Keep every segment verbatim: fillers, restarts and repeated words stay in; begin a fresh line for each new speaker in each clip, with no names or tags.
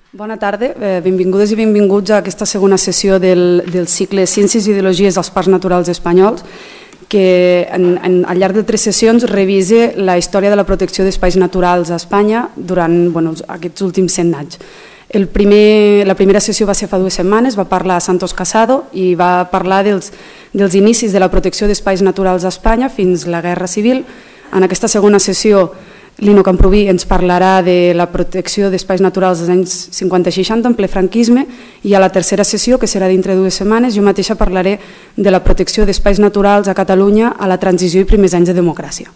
Bona tarda, eh, benvingudes i benvinguts a aquesta segona sessió del, del cicle Ciències i Ideologies dels Parcs Naturals Espanyols, que en, en, al llarg de tres sessions revise la història de la protecció d'espais naturals a Espanya durant bueno, aquests últims cent anys. El primer, la primera sessió va ser fa dues setmanes, va parlar Santos Casado i va parlar dels, dels inicis de la protecció d'espais naturals a Espanya fins a la Guerra Civil. En aquesta segona sessió Lino Camprubí ens parlarà de la protecció d'espais naturals dels anys cinquanta i seixanta en ple franquisme, i a la tercera sessió, que serà dintre de dues setmanes, jo mateixa parlaré de la protecció d'espais naturals a Catalunya a la transició i primers anys de democràcia.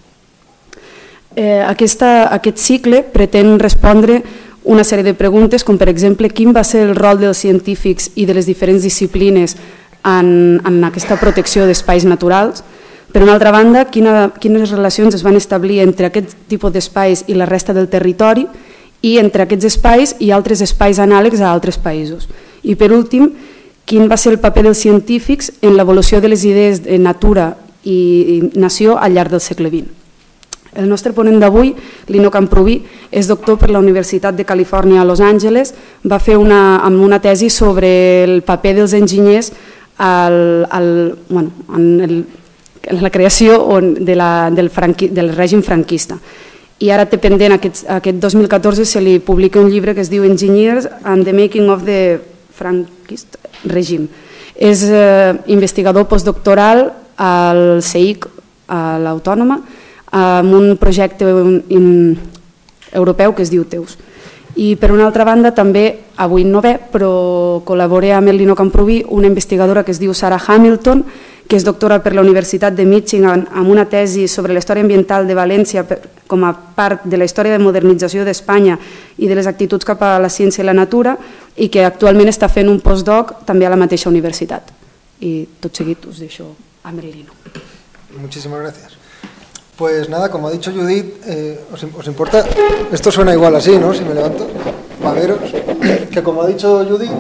Eh, aquesta, aquest cicle pretén respondre una sèrie de preguntes, com per exemple quin va ser el rol dels científics i de les diferents disciplines en, en aquesta protecció d'espais naturals. Per una altra banda, quina, quines relacions es van establir entre aquest tipus d'espais i la resta del territori i entre aquests espais i altres espais anàlegs a altres països. I per últim, quin va ser el paper dels científics en l'evolució de les idees de natura i nació al llarg del segle vint. El nostre ponent d'avui, Lino Camprubí, és doctor per la Universitat de Califòrnia a Los Angeles, va fer una, amb una tesi sobre el paper dels enginyers al, al, bueno, en el en la creació de la, del, franqui, del règim franquista. I ara té pendent, aquest, aquest dos mil catorze se li publica un llibre que es diu Engineers and the Making of the Franquist Regime. És eh, investigador postdoctoral al C I C, a l'Autònoma, amb un projecte in, europeu que es diu Teus. I per una altra banda també, avui no ve, però col·labora amb el Lino Camprubí, una investigadora que es diu Sarah Hamilton, que és doctora per la Universitat de Michigan amb una tesi sobre la història ambiental de València com a part de la història de modernització d'Espanya i de les actituds cap a la ciència i la natura, i que actualment està fent un postdoc també a la mateixa universitat. Y tot seguit us deixo a Merlino.
Muchísimas gracias. Pues nada, como ha dicho Judith, eh, ¿os, ¿os importa? Esto suena igual así, ¿no? Si me levanto, para veros, que como ha dicho Judith,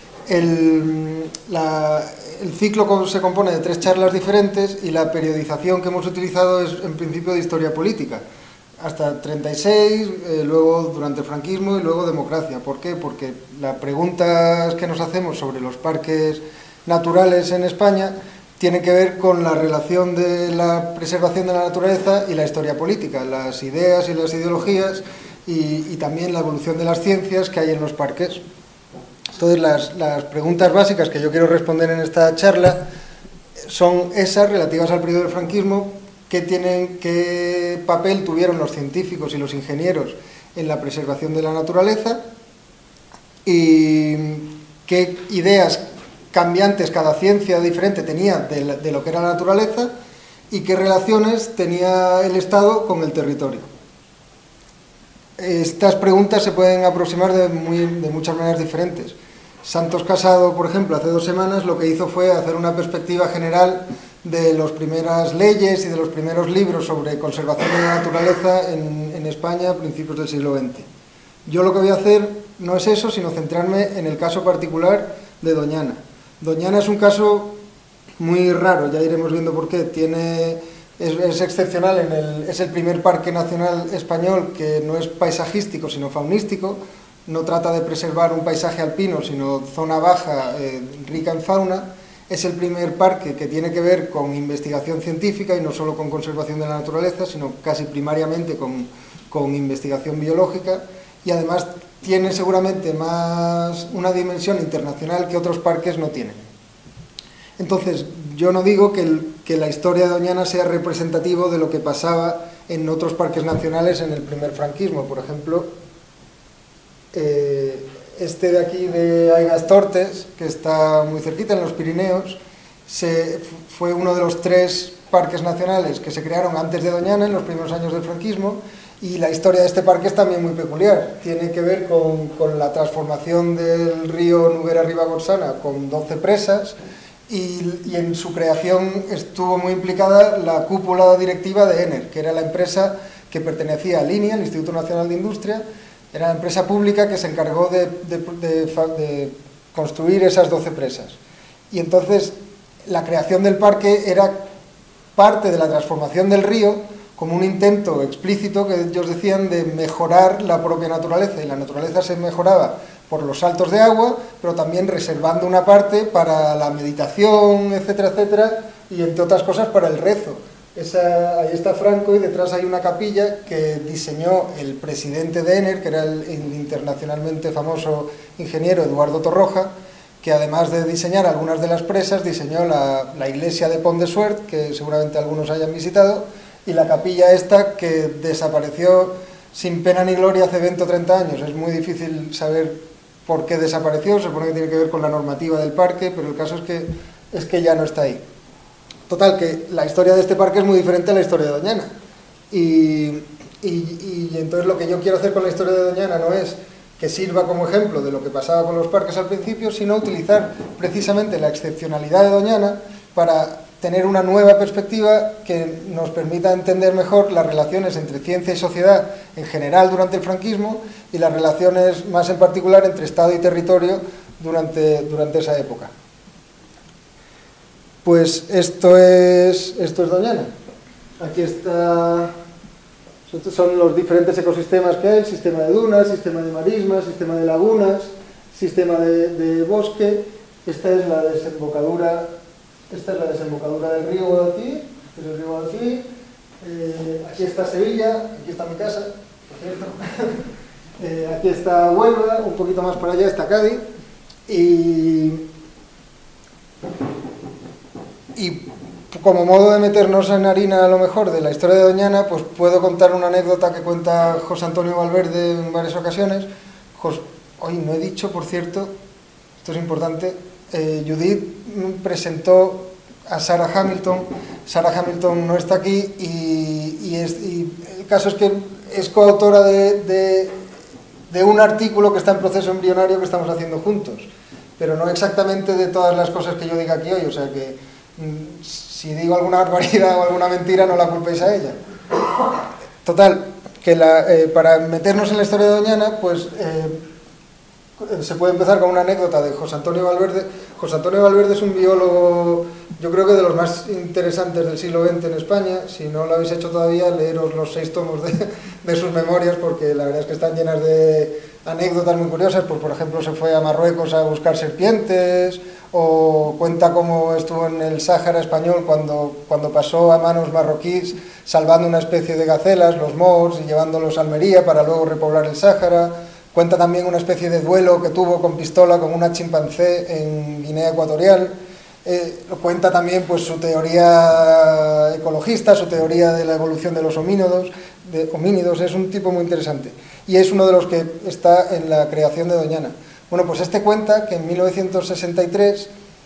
el, la... El ciclo se compone de tres charlas diferentes y la periodización que hemos utilizado es en principio de historia política, hasta treinta y seis, eh, luego durante el franquismo y luego democracia. ¿Por qué? Porque las preguntas que nos hacemos sobre los parques naturales en España tienen que ver con la relación de la preservación de la naturaleza y la historia política, las ideas y las ideologías y, y también la evolución de las ciencias que hay en los parques. Entonces, las, las preguntas básicas que yo quiero responder en esta charla son esas relativas al periodo del franquismo, qué, tienen, qué papel tuvieron los científicos y los ingenieros en la preservación de la naturaleza y qué ideas cambiantes cada ciencia diferente tenía de, de lo que era la naturaleza y qué relaciones tenía el Estado con el territorio. Estas preguntas se pueden aproximar de, muy, de muchas maneras diferentes. Santos Casado, por ejemplo, hace dos semanas lo que hizo fue hacer una perspectiva general de las primeras leyes y de los primeros libros sobre conservación de la naturaleza en, en España a principios del siglo veinte. Yo lo que voy a hacer no es eso, sino centrarme en el caso particular de Doñana. Doñana es un caso muy raro, ya iremos viendo por qué. Tiene, es, es excepcional, en el, es el primer parque nacional español que no es paisajístico, sino faunístico. No trata de preservar un paisaje alpino, sino zona baja, eh, rica en fauna. Es el primer parque que tiene que ver con investigación científica y no solo con conservación de la naturaleza, sino casi primariamente con, con investigación biológica, y además tiene seguramente más una dimensión internacional que otros parques no tienen. Entonces, yo no digo que, el, que la historia de Doñana sea representativo de lo que pasaba en otros parques nacionales en el primer franquismo. Por ejemplo, Eh, este de aquí de Aigaz-Tortes, que está muy cerquita en los Pirineos, se, fue uno de los tres parques nacionales que se crearon antes de Doñana, en los primeros años del franquismo, y la historia de este parque es también muy peculiar. Tiene que ver con, con la transformación del río Noguera-Ribagorzana con doce presas, y, y en su creación estuvo muy implicada la cúpula directiva de ENER, que era la empresa que pertenecía al INIA, el Instituto Nacional de Industria. Era la empresa pública que se encargó de, de, de, de construir esas doce presas. Y entonces la creación del parque era parte de la transformación del río, como un intento explícito que ellos decían de mejorar la propia naturaleza. Y la naturaleza se mejoraba por los saltos de agua, pero también reservando una parte para la meditación, etcétera, etcétera, y entre otras cosas para el rezo. Esa, ahí está Franco y detrás hay una capilla que diseñó el presidente de ENER, que era el, el internacionalmente famoso ingeniero Eduardo Torroja, que además de diseñar algunas de las presas, diseñó la, la iglesia de Pont de Suert, que seguramente algunos hayan visitado, y la capilla esta que desapareció sin pena ni gloria hace veinte o treinta años. Es muy difícil saber por qué desapareció, se supone que tiene que ver con la normativa del parque, pero el caso es que, es que ya no está ahí. Total, que la historia de este parque es muy diferente a la historia de Doñana. Y, y, y entonces lo que yo quiero hacer con la historia de Doñana no es que sirva como ejemplo de lo que pasaba con los parques al principio, sino utilizar precisamente la excepcionalidad de Doñana para tener una nueva perspectiva que nos permita entender mejor las relaciones entre ciencia y sociedad en general durante el franquismo y las relaciones más en particular entre Estado y territorio durante, durante esa época. Pues esto es, esto es Doñana. Aquí está, estos son los diferentes ecosistemas que hay, el sistema de dunas, sistema de marismas, sistema de lagunas, sistema de, de bosque. Esta es la desembocadura, esta es la desembocadura del río Guadalquivir, este es el río Guadalquivir. Eh, aquí está Sevilla, aquí está mi casa, por cierto. eh, aquí está Huelva, un poquito más para allá está Cádiz. Y... Y como modo de meternos en harina a lo mejor de la historia de Doñana, pues puedo contar una anécdota que cuenta José Antonio Valverde en varias ocasiones. Jos... Hoy no he dicho, por cierto, esto es importante, eh, Judith presentó a Sarah Hamilton. Sarah Hamilton no está aquí y, y, es, y el caso es que es coautora de, de, de un artículo que está en proceso embrionario que estamos haciendo juntos, pero no exactamente de todas las cosas que yo diga aquí hoy, o sea que si digo alguna barbaridad o alguna mentira no la culpéis a ella. Total, que la, eh, para meternos en la historia de Doñana, pues eh, se puede empezar con una anécdota de José Antonio Valverde. José Antonio Valverde es un biólogo, yo creo que de los más interesantes del siglo veinte en España. Si no lo habéis hecho todavía, leeros los seis tomos de, de sus memorias, porque la verdad es que están llenas de anécdotas muy curiosas. Pues, por ejemplo, se fue a Marruecos a buscar serpientes, o cuenta cómo estuvo en el Sáhara español cuando, cuando pasó a manos marroquíes salvando una especie de gacelas, los moors, y llevándolos a Almería para luego repoblar el Sáhara. Cuenta también una especie de duelo que tuvo con pistola con una chimpancé en Guinea Ecuatorial. Eh, cuenta también pues, su teoría ecologista, su teoría de la evolución de los homínidos, de homínidos. Es un tipo muy interesante y es uno de los que está en la creación de Doñana. Bueno, pues este cuenta que en mil novecientos sesenta y tres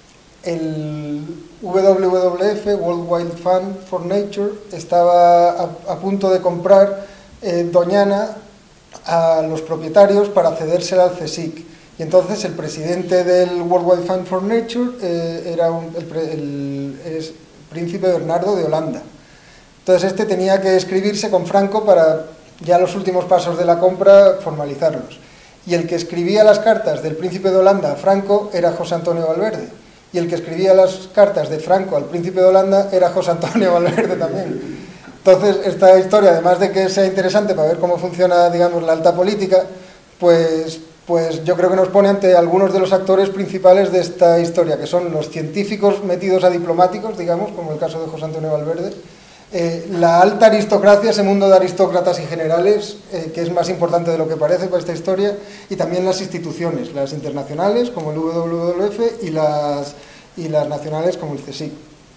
el W W F, World Wildlife Fund for Nature, estaba a, a punto de comprar eh, Doñana a los propietarios para cedérsela al CSIC. Y entonces el presidente del World Wildlife Fund for Nature eh, era un, el, el, el príncipe Bernardo de Holanda. Entonces este tenía que escribirse con Franco para ya los últimos pasos de la compra formalizarlos. Y el que escribía las cartas del príncipe de Holanda a Franco era José Antonio Valverde. Y el que escribía las cartas de Franco al príncipe de Holanda era José Antonio Valverde también. Entonces, esta historia, además de que sea interesante para ver cómo funciona, digamos, la alta política, pues, pues yo creo que nos pone ante algunos de los actores principales de esta historia, que son los científicos metidos a diplomáticos, digamos, como el caso de José Antonio Valverde, Eh, la alta aristocracia, ese mundo de aristócratas y generales, eh, que es más importante de lo que parece para esta historia, y también las instituciones, las internacionales como el W W F y las, y las nacionales como el CSIC.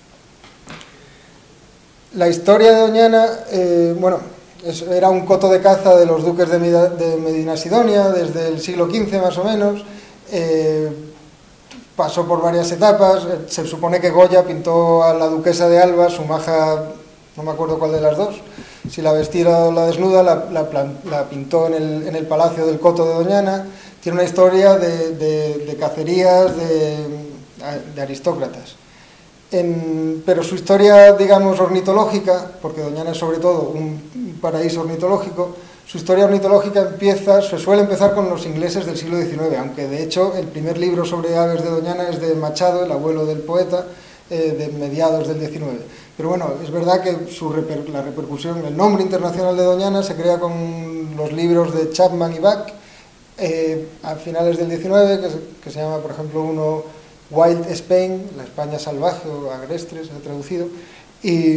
La historia de Doñana, eh, bueno, es, era un coto de caza de los duques de, Medina, de Medina Sidonia desde el siglo quince más o menos. eh, pasó por varias etapas. Se supone que Goya pintó a la duquesa de Alba, su maja, no me acuerdo cuál de las dos, si la vestida o la desnuda, la, la, la pintó en el, en el palacio del coto de Doñana. Tiene una historia de, de, de cacerías de, de aristócratas. En, pero su historia, digamos, ornitológica, porque Doñana es sobre todo un paraíso ornitológico, su historia ornitológica empieza, se suele empezar con los ingleses del siglo diecinueve, aunque de hecho el primer libro sobre aves de Doñana es de Machado, el abuelo del poeta, eh, de mediados del diecinueve. Pero bueno, es verdad que su reper, la repercusión, el nombre internacional de Doñana se crea con los libros de Chapman y Buck, eh, a finales del diecinueve, que se, que se llama, por ejemplo, uno Wild Spain, la España salvaje o agrestre, se ha traducido, y,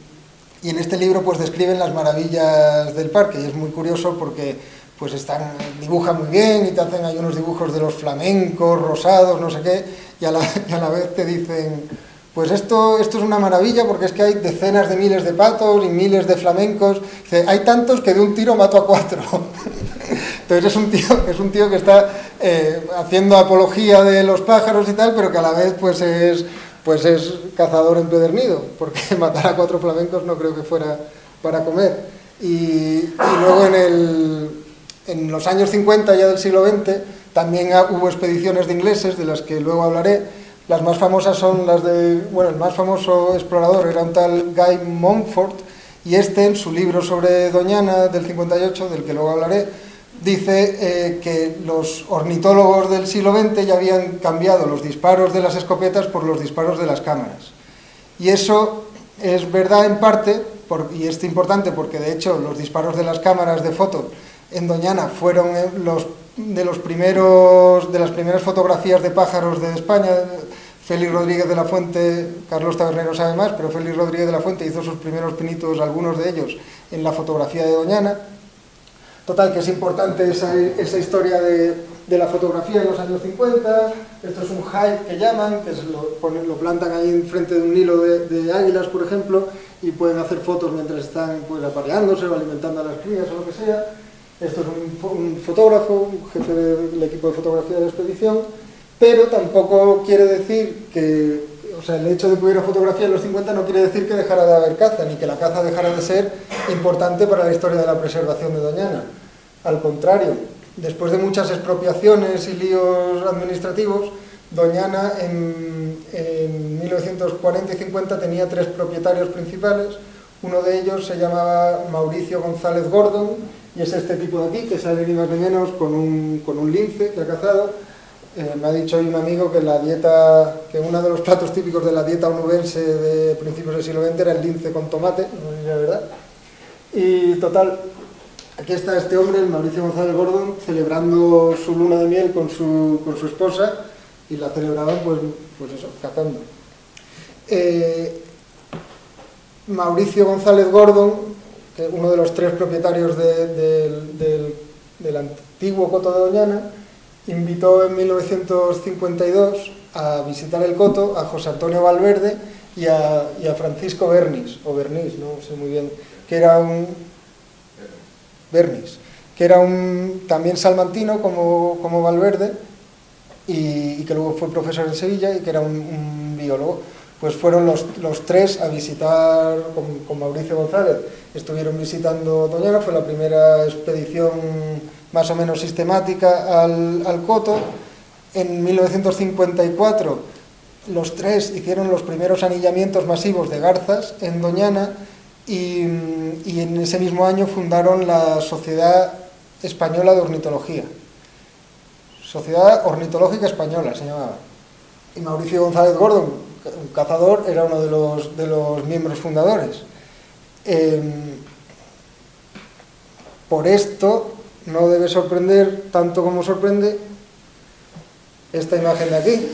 y en este libro pues describen las maravillas del parque, y es muy curioso porque pues están, dibujan muy bien y te hacen ahí unos dibujos de los flamencos, rosados, no sé qué, y a la, y a la vez te dicen, pues esto, esto es una maravilla porque es que hay decenas de miles de patos y miles de flamencos, dice, hay tantos que de un tiro mato a cuatro. Entonces es un tío, es un tío que está eh, haciendo apología de los pájaros y tal, pero que a la vez pues es, pues es cazador empedernido, porque matar a cuatro flamencos no creo que fuera para comer. Y, y luego en, el, en los años cincuenta ya del siglo veinte también hubo expediciones de ingleses, de las que luego hablaré. Las más famosas son las de, bueno, el más famoso explorador era un tal Guy Montfort, y este en su libro sobre Doñana del cincuenta y ocho, del que luego hablaré, dice eh, que los ornitólogos del siglo veinte ya habían cambiado los disparos de las escopetas por los disparos de las cámaras. Y eso es verdad en parte, por, y es importante porque de hecho los disparos de las cámaras de foto en Doñana fueron los, de, los primeros, de las primeras fotografías de pájaros de España. Félix Rodríguez de la Fuente, Carlos Tabernero sabe más, pero Félix Rodríguez de la Fuente hizo sus primeros pinitos, algunos de ellos, en la fotografía de Doñana. Total, que es importante esa, esa historia de, de la fotografía en los años cincuenta. Esto es un hide que llaman, que es lo, ponen, lo plantan ahí enfrente de un hilo de, de águilas, por ejemplo, y pueden hacer fotos mientras están pues, apareándose o alimentando a las crías o lo que sea. Esto es un, un fotógrafo, un jefe del equipo de fotografía de la expedición, pero tampoco quiere decir que, o sea, el hecho de que hubiera fotografía en los cincuenta no quiere decir que dejara de haber caza, ni que la caza dejara de ser importante para la historia de la preservación de Doñana. Al contrario, después de muchas expropiaciones y líos administrativos, Doñana en, en mil novecientos cuarenta y cincuenta tenía tres propietarios principales. Uno de ellos se llamaba Mauricio González Gordon, y es este tipo de aquí, que sale ni más ni menos con un, con un lince que ha cazado. Eh, me ha dicho hoy un amigo que la dieta, que uno de los platos típicos de la dieta onubense de principios del siglo veinte era el lince con tomate, no sé si es verdad. Y total, aquí está este hombre, el Mauricio González Gordon, celebrando su luna de miel con su, con su esposa, y la celebraban pues, pues eso, cazando. Eh, Mauricio González Gordon, que uno de los tres propietarios de, de, del, del antiguo coto de Doñana, invitó en mil novecientos cincuenta y dos a visitar el coto a José Antonio Valverde y a, y a Francisco Bernis, o Bernis, no sé muy bien, que era un... Bernis, que era un también salmantino como, como Valverde, y, y que luego fue profesor en Sevilla y que era un, un biólogo. Pues fueron los, los tres a visitar con, con Mauricio González. Estuvieron visitando Doñana, fue la primera expedición más o menos sistemática al, al coto. En mil novecientos cincuenta y cuatro los tres hicieron los primeros anillamientos masivos de garzas en Doñana, y, y en ese mismo año fundaron la Sociedad Española de Ornitología. Sociedad Ornitológica Española se llamaba. Y Mauricio González Gordon, un cazador, era uno de los, de los miembros fundadores. Eh, por esto no debe sorprender tanto como sorprende esta imagen de aquí.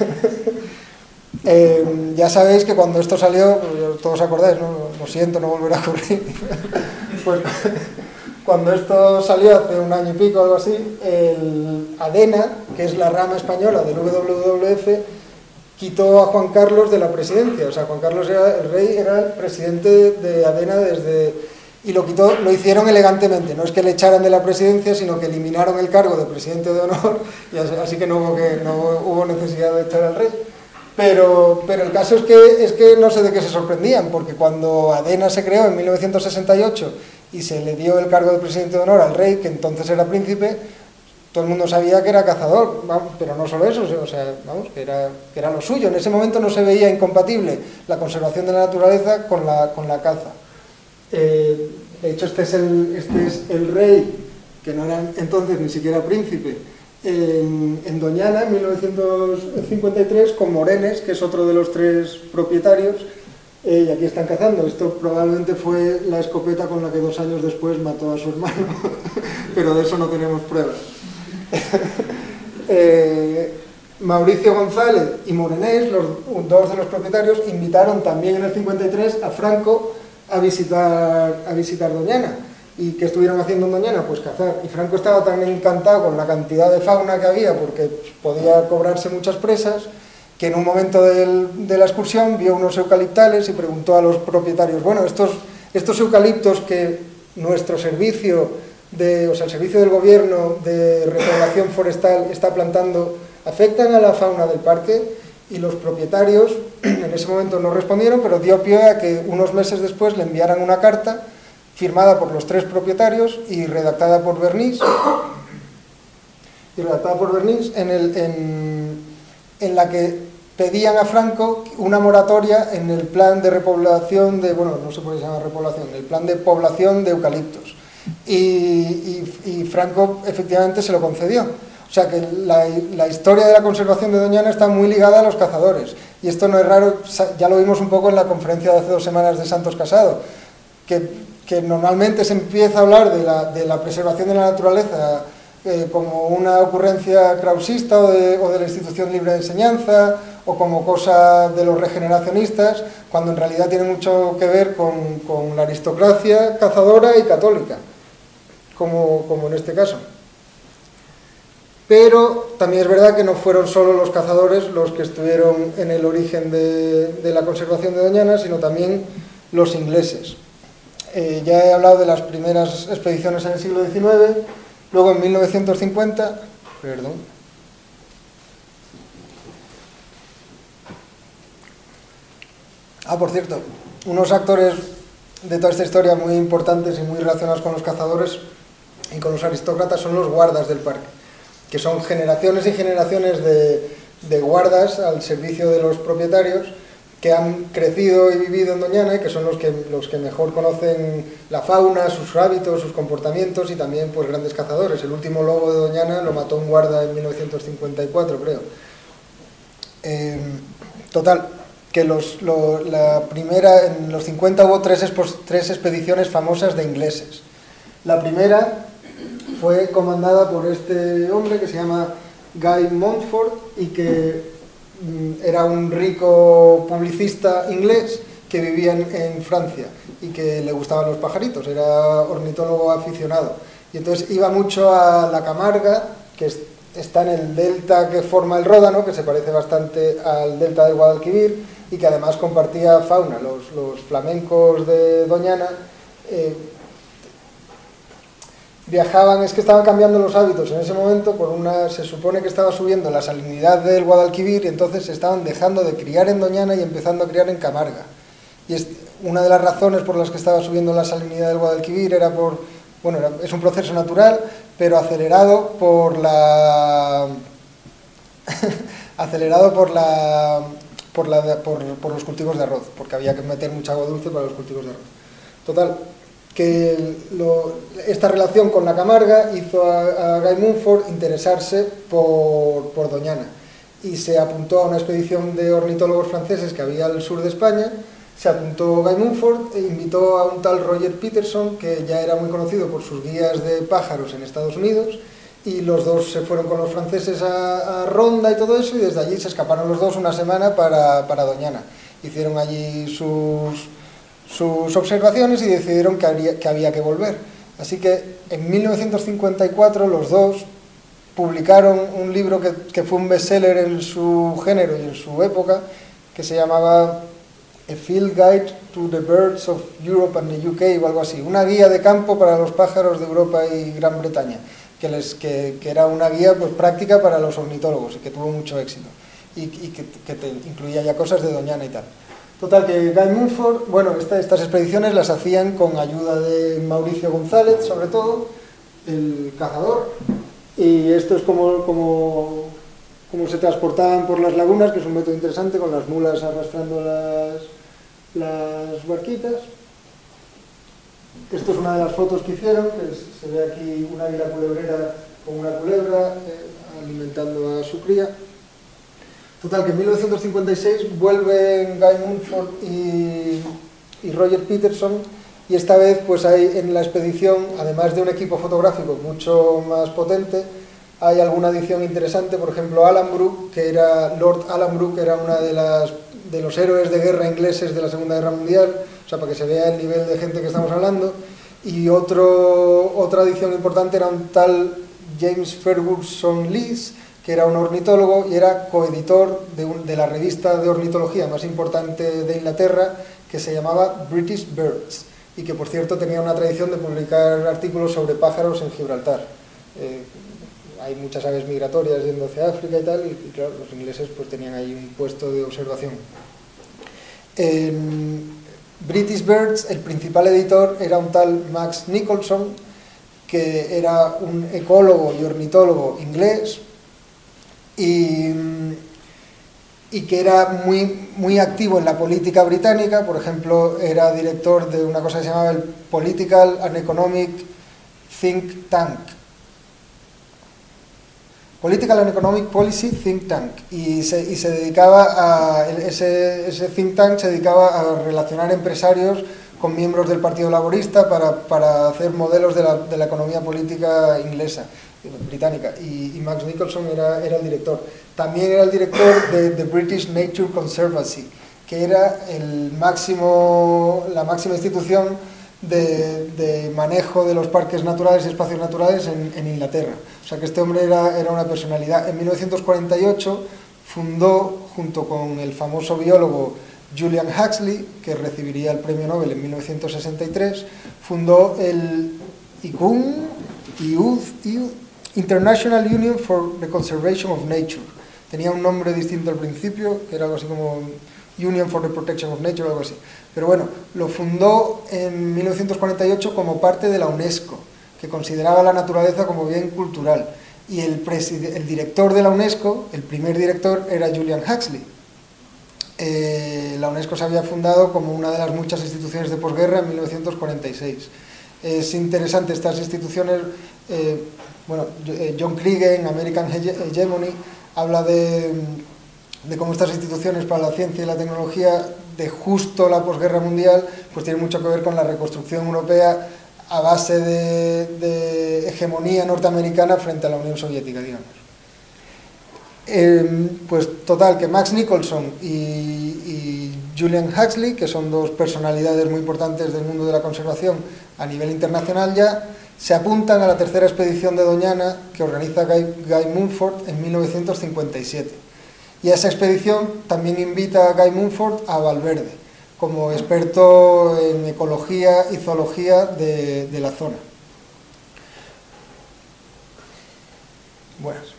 eh, ya sabéis que cuando esto salió, todos acordáis, ¿no? Lo siento, no volverá a ocurrir. Pues cuando esto salió hace un año y pico, algo así, el ADENA, que es la rama española del W W F, quitó a Juan Carlos de la presidencia. O sea, Juan Carlos era, el rey era el presidente de ADENA desde... Y lo quitó, lo hicieron elegantemente, no es que le echaran de la presidencia, sino que eliminaron el cargo de presidente de honor, y así que no hubo, que, no hubo necesidad de echar al rey. Pero, pero el caso es que, es que no sé de qué se sorprendían, porque cuando ADENA se creó en mil novecientos sesenta y ocho y se le dio el cargo de presidente de honor al rey, que entonces era príncipe, todo el mundo sabía que era cazador, vamos, pero no solo eso, o sea, vamos, que era, que era lo suyo. En ese momento no se veía incompatible la conservación de la naturaleza con la, con la caza. Eh, de hecho, este es, el, este es el rey, que no era entonces ni siquiera príncipe, en, en Doñana, en mil novecientos cincuenta y tres, con Morenes, que es otro de los tres propietarios, eh, y aquí están cazando. Esto probablemente fue la escopeta con la que dos años después mató a su hermano, pero de eso no tenemos pruebas. eh, Mauricio González y Morenés, los dos de los propietarios, invitaron también en el cincuenta y tres a Franco a visitar, a visitar Doñana. ¿Y qué estuvieron haciendo en Doñana? Pues cazar. Y Franco estaba tan encantado con la cantidad de fauna que había, porque podía cobrarse muchas presas, que en un momento del, de la excursión vio unos eucaliptales y preguntó a los propietarios, bueno, estos, estos eucaliptos que nuestro servicio, de, o sea, el servicio del gobierno de repoblación forestal está plantando, ¿afectan a la fauna del parque? Y los propietarios en ese momento no respondieron, pero dio pie a que unos meses después le enviaran una carta firmada por los tres propietarios y redactada por Bernis, y redactada por Bernis en, el, en, en la que pedían a Franco una moratoria en el plan de repoblación de, bueno, no sé por qué se llama repoblación, el plan de población de eucaliptos. Y, y, y Franco efectivamente se lo concedió. O sea que la, la historia de la conservación de Doñana está muy ligada a los cazadores. Y esto no es raro, ya lo vimos un poco en la conferencia de hace dos semanas de Santos Casado, que que normalmente se empieza a hablar de la, de la preservación de la naturaleza eh, como una ocurrencia krausista o de, o de la institución libre de enseñanza o como cosa de los regeneracionistas, cuando en realidad tiene mucho que ver con, con la aristocracia cazadora y católica, como, como en este caso. Pero también es verdad que no fueron solo los cazadores los que estuvieron en el origen de, de la conservación de Doñana, sino también los ingleses. Eh, ya he hablado de las primeras expediciones en el siglo diecinueve, luego en mil novecientos cincuenta, perdón, ah, por cierto, unos actores de toda esta historia muy importantes y muy relacionados con los cazadores y con los aristócratas son los guardas del parque, que son generaciones y generaciones de, de guardas al servicio de los propietarios, que han crecido y vivido en Doñana y que son los que, los que mejor conocen la fauna, sus hábitos, sus comportamientos y también pues grandes cazadores. El último lobo de Doñana lo mató un guarda en mil novecientos cincuenta y cuatro, creo. Eh, total, que los, lo, la primera, en los cincuenta hubo tres, tres expediciones famosas de ingleses. La primera fue comandada por este hombre que se llama Guy Montfort y que era un rico publicista inglés que vivía en, en Francia y que le gustaban los pajaritos, era ornitólogo aficionado. Y entonces iba mucho a la Camarga, que es, está en el delta que forma el Ródano, que se parece bastante al delta del Guadalquivir y que además compartía fauna. Los, los flamencos de Doñana eh, viajaban, es que estaban cambiando los hábitos en ese momento, por una, se supone que estaba subiendo la salinidad del Guadalquivir y entonces se estaban dejando de criar en Doñana y empezando a criar en Camarga. Y es, una de las razones por las que estaba subiendo la salinidad del Guadalquivir era por, bueno, era, es un proceso natural, pero acelerado por la... acelerado por la... Por, la por, por los cultivos de arroz, porque había que meter mucha agua dulce para los cultivos de arroz. Total, que lo, esta relación con la Camarga hizo a, a Guy Montfort interesarse por, por Doñana y se apuntó a una expedición de ornitólogos franceses que había al sur de España. Se apuntó Guy Montfort e invitó a un tal Roger Peterson, que ya era muy conocido por sus guías de pájaros en Estados Unidos, y los dos se fueron con los franceses a, a Ronda y todo eso, y desde allí se escaparon los dos una semana para, para Doñana. Hicieron allí sus... sus observaciones y decidieron que, habría, que había que volver. Así que en mil novecientos cincuenta y cuatro los dos publicaron un libro que, que fue un bestseller en su género y en su época, que se llamaba A Field Guide to the Birds of Europe and the U K o algo así, una guía de campo para los pájaros de Europa y Gran Bretaña, que, les, que, que era una guía pues, práctica para los ornitólogos y que tuvo mucho éxito y, y que, que te incluía ya cosas de Doñana y tal. Total, que Guy Montfort, bueno, esta, estas expediciones las hacían con ayuda de Mauricio González, sobre todo, el cazador, y esto es como, como, como se transportaban por las lagunas, que es un método interesante, con las mulas arrastrando las, las barquitas. Esto es una de las fotos que hicieron, que es, se ve aquí una águila culebrera con una culebra eh, alimentando a su cría. Total, que en mil novecientos cincuenta y seis vuelven Guy Montfort y, y Roger Peterson, y esta vez pues hay en la expedición, además de un equipo fotográfico mucho más potente, hay alguna edición interesante, por ejemplo, Alanbrooke, que era Lord Alanbrooke, era una de las de los héroes de guerra ingleses de la Segunda Guerra Mundial, o sea, para que se vea el nivel de gente que estamos hablando. Y otro, otra edición importante era un tal James Ferguson Lees, que era un ornitólogo y era coeditor de, un, de la revista de ornitología más importante de Inglaterra, que se llamaba British Birds, y que por cierto tenía una tradición de publicar artículos sobre pájaros en Gibraltar. Eh, hay muchas aves migratorias yendo hacia África y tal, y, y claro, los ingleses pues tenían ahí un puesto de observación. En British Birds, el principal editor era un tal Max Nicholson, que era un ecólogo y ornitólogo inglés, y, y que era muy, muy activo en la política británica. Por ejemplo, era director de una cosa que se llamaba el Political and Economic Think Tank, Political and Economic Policy Think Tank, y se, y se dedicaba a, ese, ese think tank se dedicaba a relacionar empresarios con miembros del Partido Laborista para, para hacer modelos de la, de la economía política inglesa, británica, y, y Max Nicholson era, era el director. También era el director de The British Nature Conservancy, que era el máximo, la máxima institución de, de manejo de los parques naturales y espacios naturales en, en Inglaterra. O sea que este hombre era, era una personalidad. En mil novecientos cuarenta y ocho fundó, junto con el famoso biólogo Julian Huxley, que recibiría el premio Nobel en mil novecientos sesenta y tres, fundó el I C U N, International Union for the Conservation of Nature. Tenía un nombre distinto al principio, que era algo así como Union for the Protection of Nature, algo así. Pero bueno, lo fundó en mil novecientos cuarenta y ocho como parte de la UNESCO, que consideraba la naturaleza como bien cultural. Y el, el director de la UNESCO, el primer director, era Julian Huxley. Eh, la UNESCO se había fundado como una de las muchas instituciones de posguerra en mil novecientos cuarenta y seis. Es interesante estas instituciones, eh, bueno, John Kriege en American Hegemony habla de, de cómo estas instituciones para la ciencia y la tecnología de justo la posguerra mundial pues tienen mucho que ver con la reconstrucción europea a base de, de hegemonía norteamericana frente a la Unión Soviética, digamos. Eh, pues total, que Max Nicholson y, y Julian Huxley, que son dos personalidades muy importantes del mundo de la conservación a nivel internacional ya, se apuntan a la tercera expedición de Doñana que organiza Guy, Guy Mumford en mil novecientos cincuenta y siete. Y a esa expedición también invita a Guy Mumford a Valverde, como experto en ecología y zoología de, de la zona. Buenas.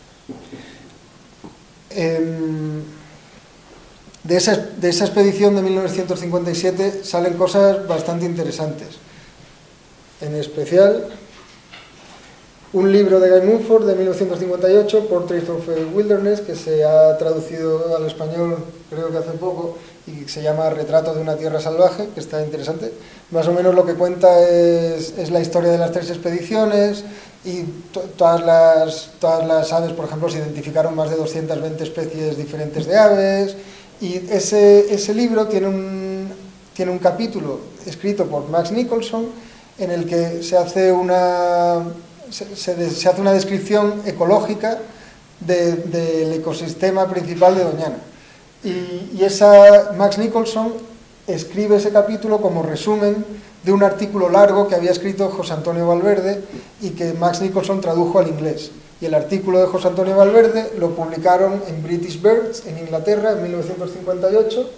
De esa, de esa expedición de mil novecientos cincuenta y siete salen cosas bastante interesantes. En especial, un libro de Guy Mumford de mil novecientos cincuenta y ocho, Portrait of a Wilderness, que se ha traducido al español creo que hace poco y se llama Retrato de una tierra salvaje, que está interesante. Más o menos lo que cuenta es, es la historia de las tres expediciones y to, todas, las, todas las aves. Por ejemplo, se identificaron más de doscientas veinte especies diferentes de aves, y ese, ese libro tiene un, tiene un capítulo escrito por Max Nicholson en el que se hace una, se, se, se hace una descripción ecológica de, del ecosistema principal de Doñana. Y, y esa, Max Nicholson escribe ese capítulo como resumen de un artículo largo que había escrito José Antonio Valverde y que Max Nicholson tradujo al inglés. Y el artículo de José Antonio Valverde lo publicaron en British Birds, en Inglaterra, en mil novecientos cincuenta y ocho.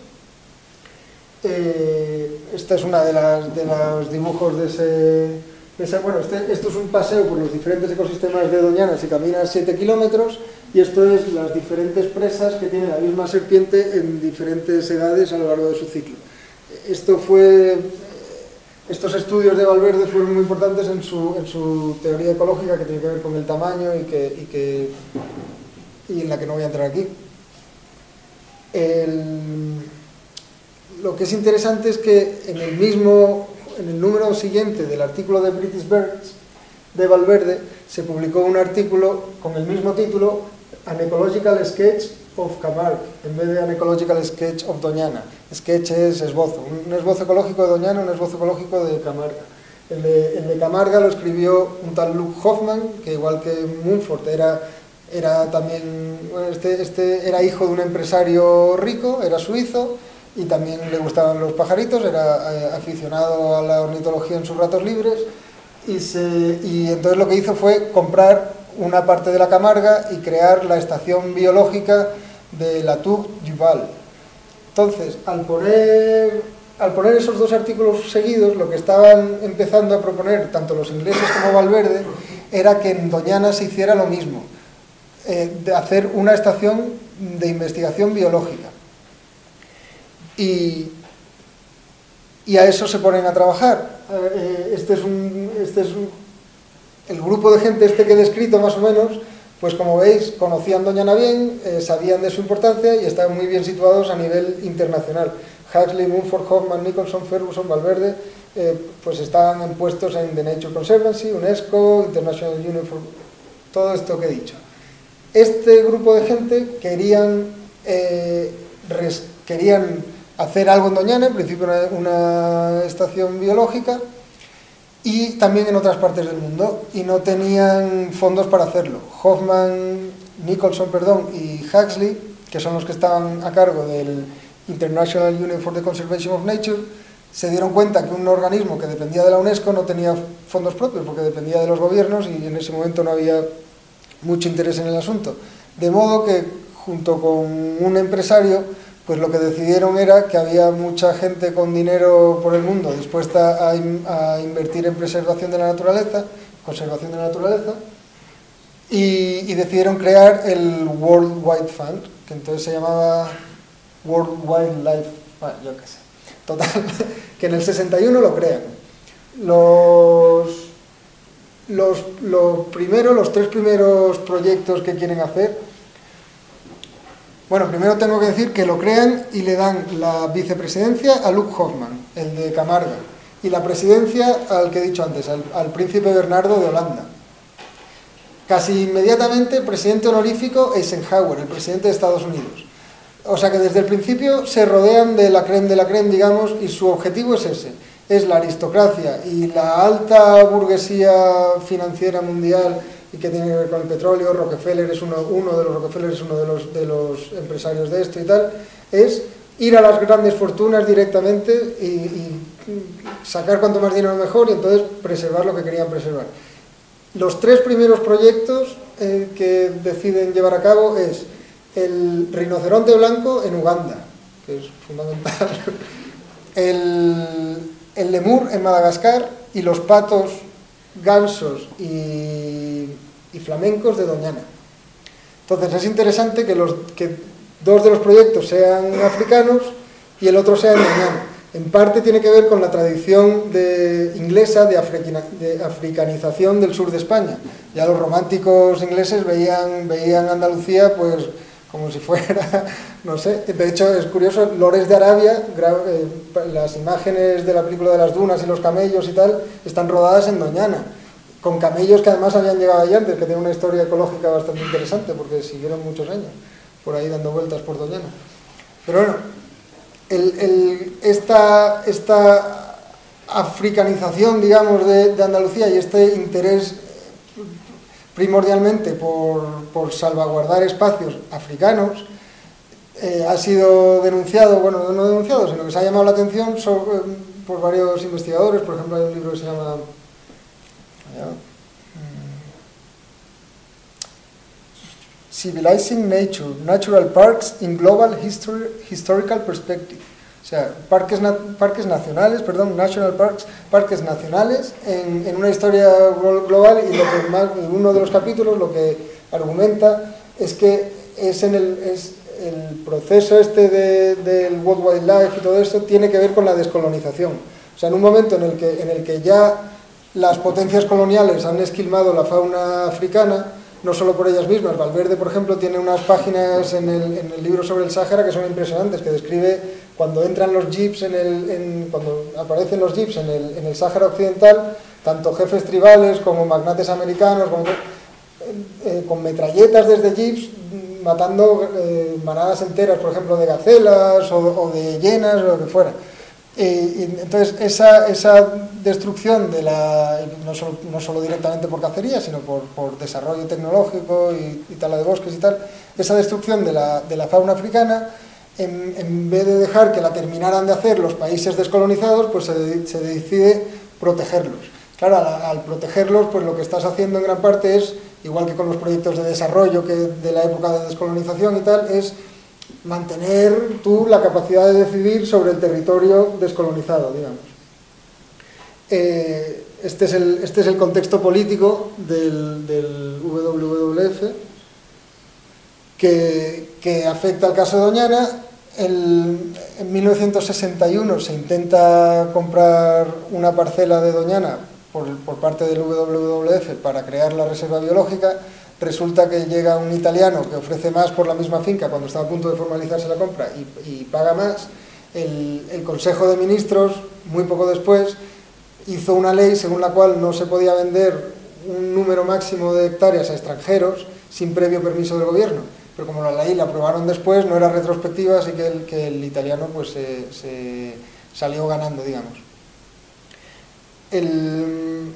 Eh, esta es una de, las, de los dibujos de ese... De ese bueno, este, esto es un paseo por los diferentes ecosistemas de Doñana, se camina siete kilómetros, y esto es las diferentes presas que tiene la misma serpiente en diferentes edades a lo largo de su ciclo. Esto fue... Estos estudios de Valverde fueron muy importantes en su, en su teoría ecológica, que tiene que ver con el tamaño y, que, y, que, y en la que no voy a entrar aquí. El, lo que es interesante es que en el mismo, en el número siguiente del artículo de British Birds de Valverde se publicó un artículo con el mismo título, An Ecological Sketch of Camargue, en vez de An Ecological Sketch of Doñana. Sketch es esbozo, un esbozo ecológico de Doñana, un esbozo ecológico de Camarga. El de, el de Camarga lo escribió un tal Luke Hoffman, que igual que Mumford era era también, bueno, este, este era hijo de un empresario rico, era suizo, y también le gustaban los pajaritos, era eh, aficionado a la ornitología en sus ratos libres, y, se, y entonces lo que hizo fue comprar una parte de la Camarga y crear la estación biológica de la Tour-du-Val. Entonces, al poner, al poner esos dos artículos seguidos, lo que estaban empezando a proponer tanto los ingleses como Valverde era que en Doñana se hiciera lo mismo, eh, de hacer una estación de investigación biológica. Y, y a eso se ponen a trabajar. Eh, este es, un, este es un, el grupo de gente este que he descrito más o menos, pues como veis, conocían Doñana bien, eh, sabían de su importancia y estaban muy bien situados a nivel internacional. Huxley, Mumford, Hoffman, Nicholson, Ferguson, Valverde, eh, pues estaban en puestos en The Nature Conservancy, UNESCO, International Union for... todo esto que he dicho. Este grupo de gente querían, eh, res, querían hacer algo en Doñana, en principio una, una estación biológica, y también en otras partes del mundo, y no tenían fondos para hacerlo. Hoffman, Nicholson, perdón, y Huxley, que son los que estaban a cargo del International Union for the Conservation of Nature, se dieron cuenta que un organismo que dependía de la UNESCO no tenía fondos propios, porque dependía de los gobiernos y en ese momento no había mucho interés en el asunto. De modo que, junto con un empresario, pues lo que decidieron era que había mucha gente con dinero por el mundo dispuesta a, in, a invertir en preservación de la naturaleza, conservación de la naturaleza, y, y decidieron crear el World Wide Fund, que entonces se llamaba World Wildlife, bueno, yo qué sé, total, que en el sesenta y uno lo crean. Los, los, los, primero, los tres primeros proyectos que quieren hacer, bueno, primero tengo que decir que lo crean y le dan la vicepresidencia a Luc Hoffman, el de Camarga, y la presidencia al que he dicho antes, al, al príncipe Bernardo de Holanda. Casi inmediatamente, presidente honorífico Eisenhower, el presidente de Estados Unidos. O sea que desde el principio se rodean de la crème de la crème, digamos, y su objetivo es ese, es la aristocracia y la alta burguesía financiera mundial y que tiene que ver con el petróleo. Rockefeller es uno, uno de los Rockefeller es uno de los, de los empresarios de esto y tal, es ir a las grandes fortunas directamente y, y sacar cuanto más dinero mejor y entonces preservar lo que querían preservar. Los tres primeros proyectos eh, que deciden llevar a cabo es el rinoceronte blanco en Uganda, que es fundamental, el, el lemur en Madagascar y los patos, gansos y, y flamencos de Doñana. Entonces es interesante que, los, que dos de los proyectos sean africanos y el otro sea en Doñana. En parte tiene que ver con la tradición de, inglesa de, africana, de africanización del sur de España. Ya los románticos ingleses veían, veían Andalucía pues como si fuera, no sé, de hecho es curioso, Lores de Arabia, eh, las imágenes de la película de las dunas y los camellos y tal, están rodadas en Doñana, con camellos que además habían llegado allí antes, que tienen una historia ecológica bastante interesante, porque siguieron muchos años por ahí dando vueltas por Doñana. Pero bueno, el, el, esta, esta africanización, digamos, de, de Andalucía y este interés primordialmente por, por salvaguardar espacios africanos, eh, ha sido denunciado, bueno, no denunciado, sino que se ha llamado la atención sobre, eh, por varios investigadores. Por ejemplo, hay un libro que se llama Civilizing Nature, Natural Parks in Global History, Historical Perspective. O sea, parques, na, parques nacionales, perdón, National Parks, parques nacionales en, en una historia global, y lo que más, en uno de los capítulos lo que argumenta es que es en el, es el proceso este de, del World Wildlife y todo esto tiene que ver con la descolonización. O sea, en un momento en el que, en el que ya las potencias coloniales han esquilmado la fauna africana, no solo por ellas mismas. Valverde, por ejemplo, tiene unas páginas en el, en el libro sobre el Sáhara que son impresionantes, que describe cuando entran los jeeps, en el, en, cuando aparecen los jeeps en el, en el Sáhara Occidental, tanto jefes tribales como magnates americanos, como, eh, con metralletas desde jeeps, matando eh, manadas enteras, por ejemplo, de gacelas o, o de hienas o lo que fuera. Eh, entonces, esa, esa destrucción, de la, no, solo, no solo directamente por cacería, sino por, por desarrollo tecnológico y, y tala de bosques y tal, esa destrucción de la, de la fauna africana, en, en vez de dejar que la terminaran de hacer los países descolonizados, pues se, se decide protegerlos. Claro, al, al protegerlos, pues lo que estás haciendo en gran parte es, igual que con los proyectos de desarrollo que de la época de descolonización y tal, es mantener tú la capacidad de decidir sobre el territorio descolonizado, digamos. Eh, este, es el, este es el contexto político del, del W W F que, que afecta al caso de Doñana. El, en mil novecientos sesenta y uno se intenta comprar una parcela de Doñana por, por parte del W W F para crear la reserva biológica. Resulta que llega un italiano que ofrece más por la misma finca cuando está a punto de formalizarse la compra y, y paga más. El, el Consejo de Ministros, muy poco después, hizo una ley según la cual no se podía vender un número máximo de hectáreas a extranjeros sin previo permiso del gobierno. Pero como la ley la aprobaron después, no era retrospectiva, así que el, que el italiano pues, se, se salió ganando, digamos. El...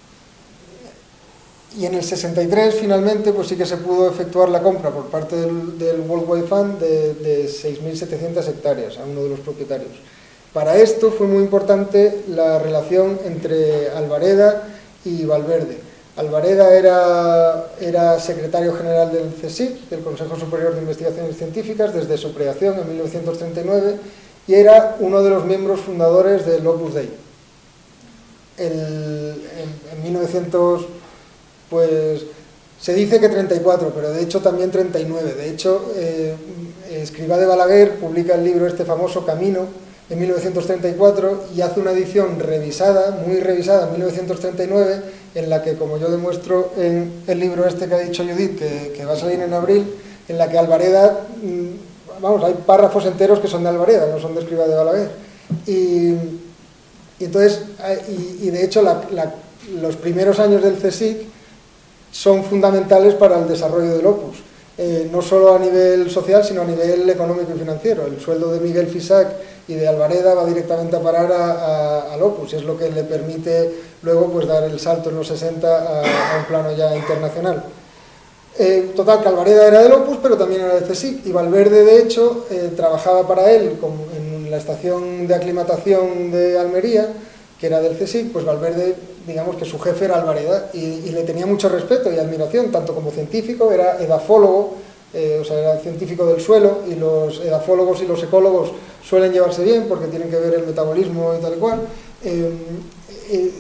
Y en el sesenta y tres, finalmente, pues sí que se pudo efectuar la compra por parte del, del World Wide Fund de, de seis mil setecientas hectáreas a uno de los propietarios. Para esto fue muy importante la relación entre Albareda y Valverde. Albareda era, era secretario general del CSIC, del Consejo Superior de Investigaciones Científicas, desde su creación en mil novecientos treinta y nueve, y era uno de los miembros fundadores del Opus Dei. El, en, en mil novecientos... Pues se dice que treinta y cuatro, pero de hecho también treinta y nueve. De hecho, eh, Escrivá de Balaguer publica el libro este famoso Camino en mil novecientos treinta y cuatro y hace una edición revisada, muy revisada, en mil novecientos treinta y nueve, en la que, como yo demuestro en el libro este que ha dicho Judith, que, que va a salir en abril, en la que Albareda, vamos, hay párrafos enteros que son de Albareda, no son de Escrivá de Balaguer. Y, y entonces, y, y de hecho, la, la, los primeros años del CSIC son fundamentales para el desarrollo del Opus, eh, no solo a nivel social, sino a nivel económico y financiero. El sueldo de Miguel Fisac y de Albareda va directamente a parar a, a, al Opus, y es lo que le permite luego pues, dar el salto en los sesenta a, a un plano ya internacional. Eh, total, que Albareda era del Opus, pero también era del CSIC, y Valverde, de hecho, eh, trabajaba para él con, en la estación de aclimatación de Almería, que era del CSIC. Pues Valverde, digamos que su jefe era Albareda, y, y le tenía mucho respeto y admiración, tanto como científico, era edafólogo, eh, o sea, era científico del suelo, y los edafólogos y los ecólogos suelen llevarse bien porque tienen que ver el metabolismo y tal y cual, eh, eh,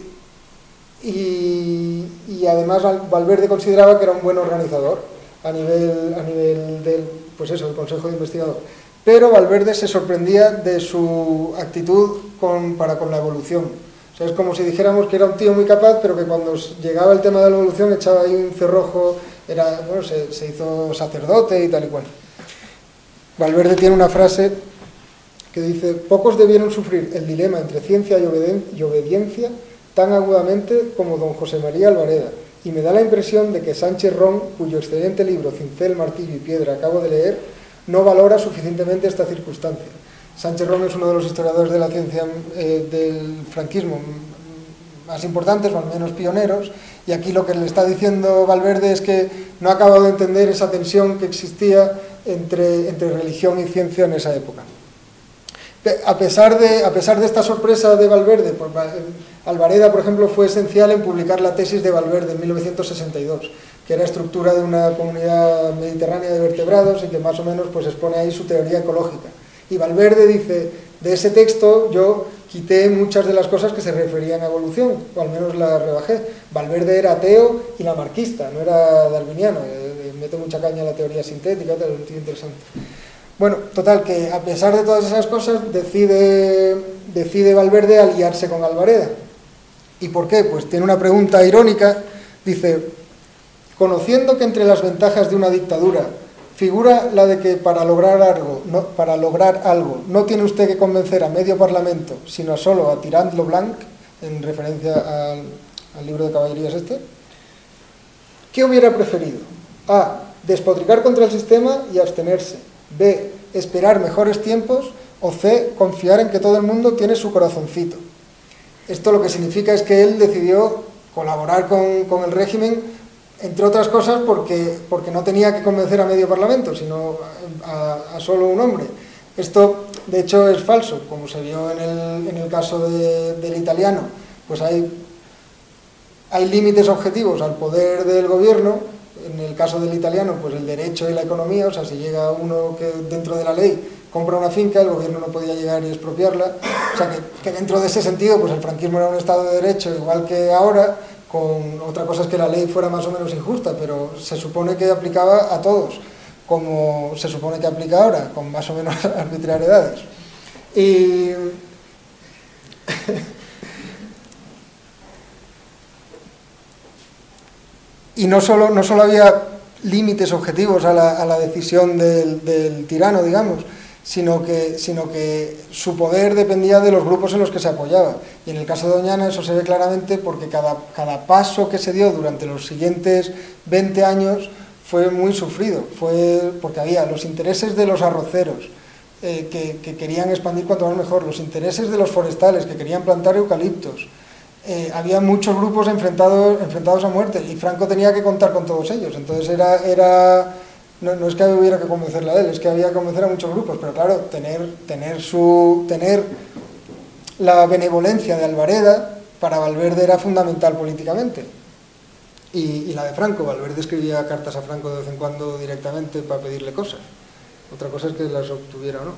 y, y además Valverde consideraba que era un buen organizador a nivel, a nivel del, pues eso, del Consejo de Investigador. Pero Valverde se sorprendía de su actitud con, para con la evolución. O sea, es como si dijéramos que era un tío muy capaz, pero que cuando llegaba el tema de la evolución echaba ahí un cerrojo, era, bueno, se, se hizo sacerdote y tal y cual. Valverde tiene una frase que dice: pocos debieron sufrir el dilema entre ciencia y, obeden y obediencia tan agudamente como don José María Albareda, y me da la impresión de que Sánchez Ron, cuyo excelente libro Cincel, Martillo y Piedra acabo de leer, no valora suficientemente esta circunstancia. Sánchez Ron es uno de los historiadores de la ciencia eh, del franquismo más importantes, o al menos pioneros, y aquí lo que le está diciendo Valverde es que no ha acabado de entender esa tensión que existía entre, entre religión y ciencia en esa época. A pesar de, a pesar de esta sorpresa de Valverde, pues, Albareda, por ejemplo, fue esencial en publicar la tesis de Valverde en mil novecientos sesenta y dos, que era estructura de una comunidad mediterránea de vertebrados, y que más o menos pues, expone ahí su teoría ecológica. Y Valverde dice: de ese texto yo quité muchas de las cosas que se referían a evolución, o al menos las rebajé. Valverde era ateo y lamarquista, no era darwiniano, eh, mete mucha caña a la teoría sintética, tal, es interesante. Bueno, total, que a pesar de todas esas cosas, decide, decide Valverde aliarse con Albareda. ¿Y por qué? Pues tiene una pregunta irónica, dice: conociendo que entre las ventajas de una dictadura figura la de que para lograr algo no, para lograr algo no tiene usted que convencer a medio parlamento, sino solo a Tirant lo Blanc, en referencia al, al libro de caballerías este, ¿qué hubiera preferido? A. Despotricar contra el sistema y abstenerse. B. Esperar mejores tiempos. O C, confiar en que todo el mundo tiene su corazoncito. Esto lo que significa es que él decidió colaborar con, con el régimen, entre otras cosas porque, porque no tenía que convencer a medio parlamento, sino a, a solo un hombre. Esto, de hecho, es falso, como se vio en el, en el caso de, del italiano. Pues hay, hay límites objetivos al poder del gobierno. En el caso del italiano, pues el derecho y la economía, o sea, si llega uno que dentro de la ley compra una finca, el gobierno no podía llegar y expropiarla. O sea, que, que dentro de ese sentido, pues el franquismo era un Estado de Derecho, igual que ahora, con otra cosa es que la ley fuera más o menos injusta, pero se supone que aplicaba a todos, como se supone que aplica ahora, con más o menos arbitrariedades. Y... y no solo, no solo había límites objetivos a la, a la decisión del, del tirano, digamos, sino que, sino que su poder dependía de los grupos en los que se apoyaba. Y en el caso de Doñana eso se ve claramente porque cada, cada paso que se dio durante los siguientes veinte años fue muy sufrido, fue porque había los intereses de los arroceros, eh, que, que querían expandir cuanto más mejor, los intereses de los forestales, que querían plantar eucaliptos. Eh, había muchos grupos enfrentados, enfrentados a muerte y Franco tenía que contar con todos ellos. Entonces era... era No, no es que hubiera que convencerla a él, es que había que convencer a muchos grupos, pero claro, tener, tener, su, tener la benevolencia de Albareda para Valverde era fundamental políticamente. Y, y la de Franco, Valverde escribía cartas a Franco de vez en cuando directamente para pedirle cosas. Otra cosa es que las obtuviera o no.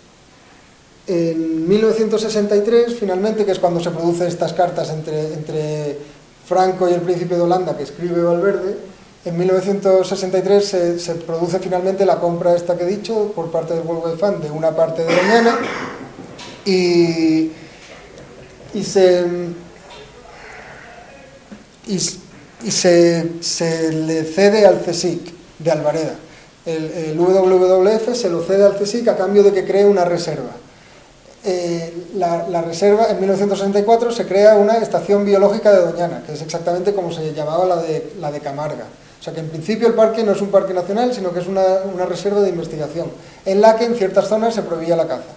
En mil novecientos sesenta y tres, finalmente, que es cuando se producen estas cartas entre, entre Franco y el príncipe de Holanda que escribe Valverde, en mil novecientos sesenta y tres se, se produce finalmente la compra esta que he dicho por parte del World Wide Fund de una parte de Doñana y, y se y, y se, se le cede al CSIC de Albareda. El, el W W F se lo cede al CSIC a cambio de que cree una reserva. Eh, la, la reserva, en mil novecientos sesenta y cuatro se crea una estación biológica de Doñana, que es exactamente como se llamaba la de, la de Camarga. O sea que en principio el parque no es un parque nacional, sino que es una, una reserva de investigación, en la que en ciertas zonas se prohibía la caza.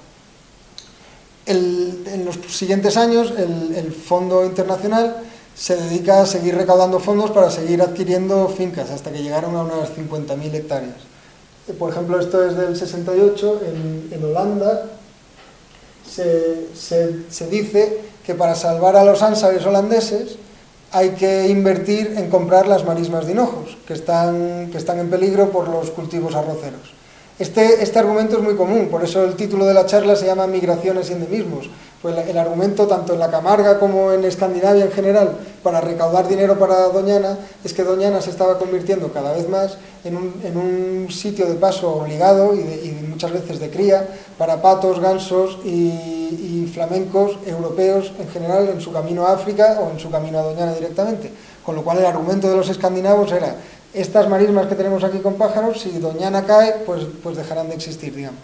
El, en los siguientes años el, el Fondo Internacional se dedica a seguir recaudando fondos para seguir adquiriendo fincas, hasta que llegaron a unas cincuenta mil hectáreas. Por ejemplo, esto es del sesenta y ocho, en, en Holanda se, se, se dice que para salvar a los ánsares holandeses hay que invertir en comprar las marismas de Hinojos, que están, que están en peligro por los cultivos arroceros. Este, este argumento es muy común, por eso el título de la charla se llama Migraciones y endemismos. Pues el argumento, tanto en la Camarga como en Escandinavia en general, para recaudar dinero para Doñana, es que Doñana se estaba convirtiendo cada vez más en un, en un sitio de paso obligado y, de, y muchas veces de cría para patos, gansos y, y flamencos europeos en general en su camino a África o en su camino a Doñana directamente. Con lo cual el argumento de los escandinavos era: estas marismas que tenemos aquí con pájaros, si Doñana cae, pues, pues dejarán de existir, digamos.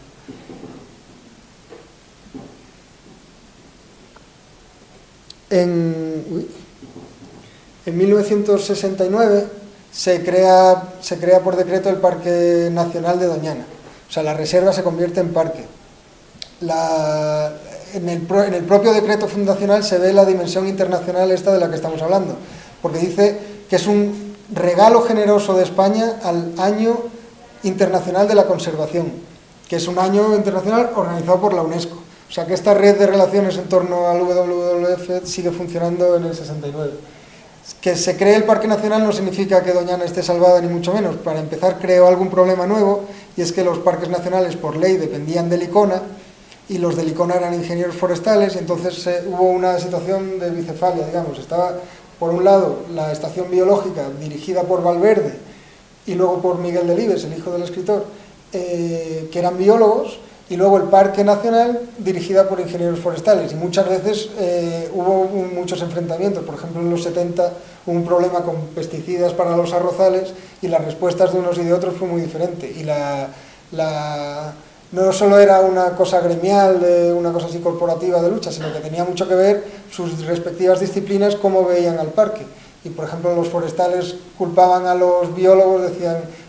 En, uy, en mil novecientos sesenta y nueve se crea, se crea por decreto el Parque Nacional de Doñana. O sea, la reserva se convierte en parque. La, en, el, en el propio decreto fundacional se ve la dimensión internacional esta de la que estamos hablando, porque dice que es un regalo generoso de España al Año Internacional de la Conservación, que es un año internacional organizado por la UNESCO. O sea que esta red de relaciones en torno al W W F sigue funcionando en el sesenta y nueve. Que se cree el Parque Nacional no significa que Doñana esté salvada, ni mucho menos. Para empezar, creó algún problema nuevo, y es que los parques nacionales por ley dependían del ICONA, y los del ICONA eran ingenieros forestales, y entonces eh, hubo una situación de bicefalia, digamos. Estaba, por un lado, la estación biológica dirigida por Valverde, y luego por Miguel Delibes, el hijo del escritor, eh, que eran biólogos, y luego el Parque Nacional dirigida por ingenieros forestales, y muchas veces eh, hubo un, muchos enfrentamientos. Por ejemplo, en los setenta hubo un problema con pesticidas para los arrozales y las respuestas de unos y de otros fue muy diferente, y la, la, no solo era una cosa gremial, de una cosa así corporativa de lucha, sino que tenía mucho que ver sus respectivas disciplinas, cómo veían al parque. Y por ejemplo, los forestales culpaban a los biólogos, decían: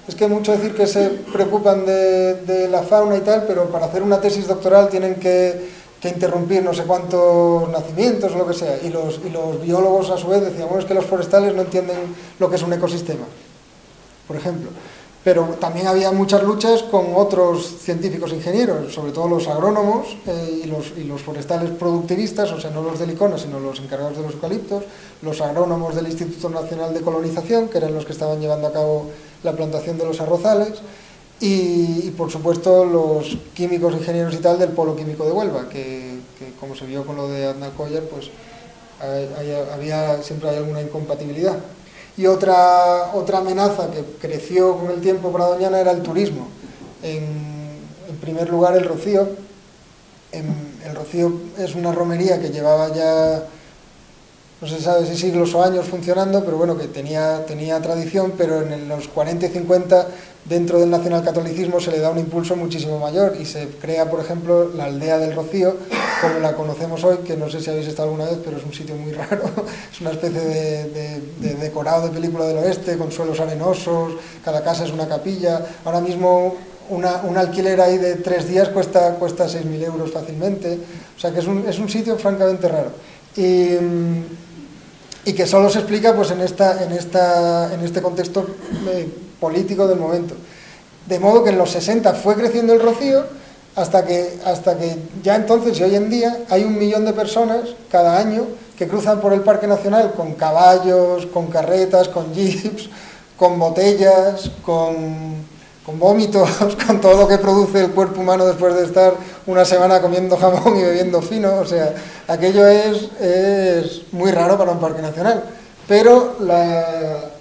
es que mucho decir que se preocupan de, de la fauna y tal, pero para hacer una tesis doctoral tienen que, que interrumpir no sé cuántos nacimientos o lo que sea, y los, y los biólogos a su vez decían, bueno, es que los forestales no entienden lo que es un ecosistema, por ejemplo. Pero también había muchas luchas con otros científicos ingenieros, sobre todo los agrónomos eh, y, los, y los forestales productivistas, o sea, no los del ICONA, sino los encargados de los eucaliptos, los agrónomos del Instituto Nacional de Colonización, que eran los que estaban llevando a cabo la plantación de los arrozales, y, y por supuesto los químicos, ingenieros y tal del Polo Químico de Huelva, que, que como se vio con lo de Aznalcóllar, pues hay, hay, había, siempre hay alguna incompatibilidad. Y otra, otra amenaza que creció con el tiempo para Doñana era el turismo. En, en primer lugar, el Rocío. En, el Rocío es una romería que llevaba ya, no se sabe si siglos o años funcionando, pero bueno, que tenía, tenía tradición, pero en los cuarenta y cincuenta, dentro del nacionalcatolicismo, se le da un impulso muchísimo mayor y se crea, por ejemplo, la aldea del Rocío, como la conocemos hoy, que no sé si habéis estado alguna vez, pero es un sitio muy raro, es una especie de, de, de decorado de película del oeste, con suelos arenosos, cada casa es una capilla, ahora mismo una, un alquiler ahí de tres días cuesta, cuesta seis mil euros fácilmente, o sea que es un, es un sitio francamente raro. Y, y que solo se explica pues en, esta, en, esta, en este contexto eh, político del momento. De modo que en los sesenta fue creciendo el Rocío hasta que, hasta que ya entonces y hoy en día hay un millón de personas cada año que cruzan por el Parque Nacional con caballos, con carretas, con jeeps, con botellas, con, con vómitos, con todo lo que produce el cuerpo humano después de estar una semana comiendo jamón y bebiendo fino. O sea, aquello es, es muy raro para un parque nacional. Pero la...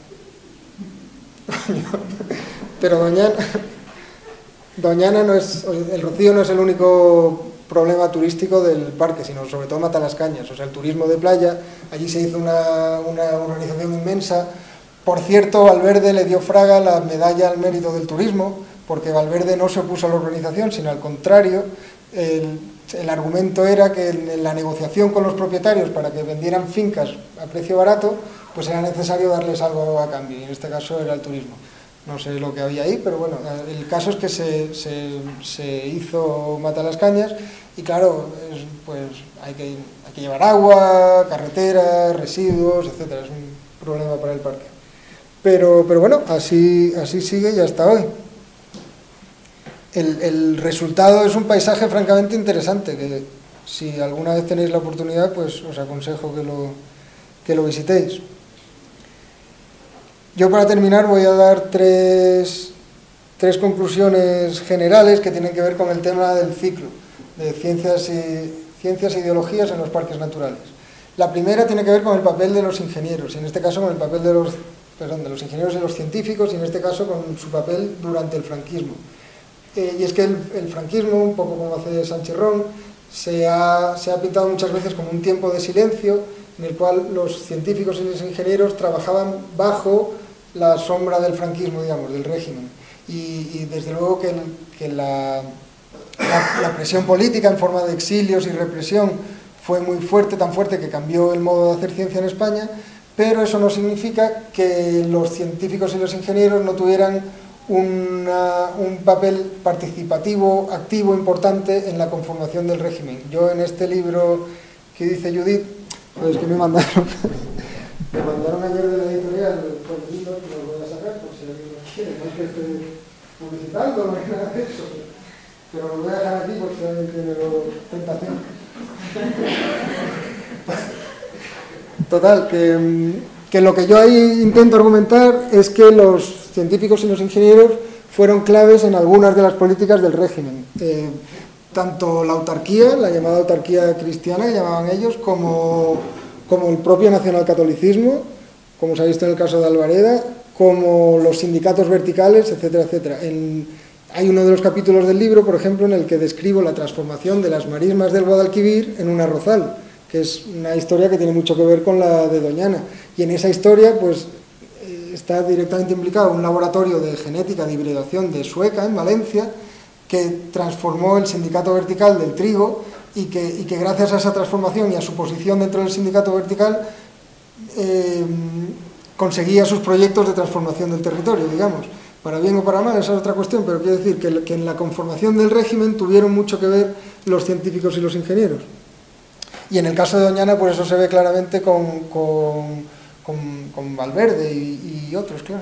Pero Doñana, Doñana no es, el Rocío no es el único problema turístico del parque, sino sobre todo Matalascañas, o sea, el turismo de playa. Allí se hizo una, una organización inmensa. Por cierto, Valverde le dio Fraga la medalla al mérito del turismo, porque Valverde no se opuso a la organización, sino al contrario. El, el argumento era que en la negociación con los propietarios para que vendieran fincas a precio barato, pues era necesario darles algo a cambio, y en este caso era el turismo. No sé lo que había ahí, pero bueno, el caso es que se, se, se hizo Matalascañas y claro, es, pues hay que, hay que llevar agua, carreteras, residuos, etcétera. Es un problema para el parque. Pero, pero bueno, así, así sigue y hasta hoy. El, el resultado es un paisaje francamente interesante, que si alguna vez tenéis la oportunidad, pues os aconsejo que lo, que lo visitéis. Yo para terminar voy a dar tres, tres conclusiones generales que tienen que ver con el tema del ciclo de ciencias y, ciencias e ideologías en los parques naturales. La primera tiene que ver con el papel de los ingenieros, y en este caso con el papel de los, perdón, de los ingenieros y los científicos, y en este caso con su papel durante el franquismo. Eh, y es que el, el franquismo, un poco como hace Sanchirrón, se ha, se ha pintado muchas veces como un tiempo de silencio en el cual los científicos y los ingenieros trabajaban bajo la sombra del franquismo, digamos, del régimen. Y, y desde luego que, el, que la, la, la presión política en forma de exilios y represión fue muy fuerte, tan fuerte que cambió el modo de hacer ciencia en España, pero eso no significa que los científicos y los ingenieros no tuvieran una, un papel participativo, activo, importante en la conformación del régimen. Yo en este libro que dice Judith, pues que me mandaron... Me mandaron ayer de la editorial el folletito, que lo voy a sacar por si alguien lo quiere, no es que esté publicitando, no es nada de eso, pero lo voy a dejar aquí por si alguien tiene tentación. Total, que, que lo que yo ahí intento argumentar es que los científicos y los ingenieros fueron claves en algunas de las políticas del régimen. Eh, tanto la autarquía, la llamada autarquía cristiana, que llamaban ellos, como... como el propio nacionalcatolicismo, como se ha visto en el caso de Alvareda, como los sindicatos verticales, etcétera, etcétera. En, hay uno de los capítulos del libro, por ejemplo, en el que describo la transformación de las marismas del Guadalquivir en un arrozal, que es una historia que tiene mucho que ver con la de Doñana. Y en esa historia, pues, está directamente implicado un laboratorio de genética de hibridación de Sueca, en Valencia, que transformó el sindicato vertical del trigo, y que, y que gracias a esa transformación y a su posición dentro del sindicato vertical eh, conseguía sus proyectos de transformación del territorio, digamos. para bien o para mal, esa es otra cuestión, pero quiero decir que, que en la conformación del régimen tuvieron mucho que ver los científicos y los ingenieros. Y en el caso de Doñana, pues eso se ve claramente con, con, con, con Valverde y, y otros, claro.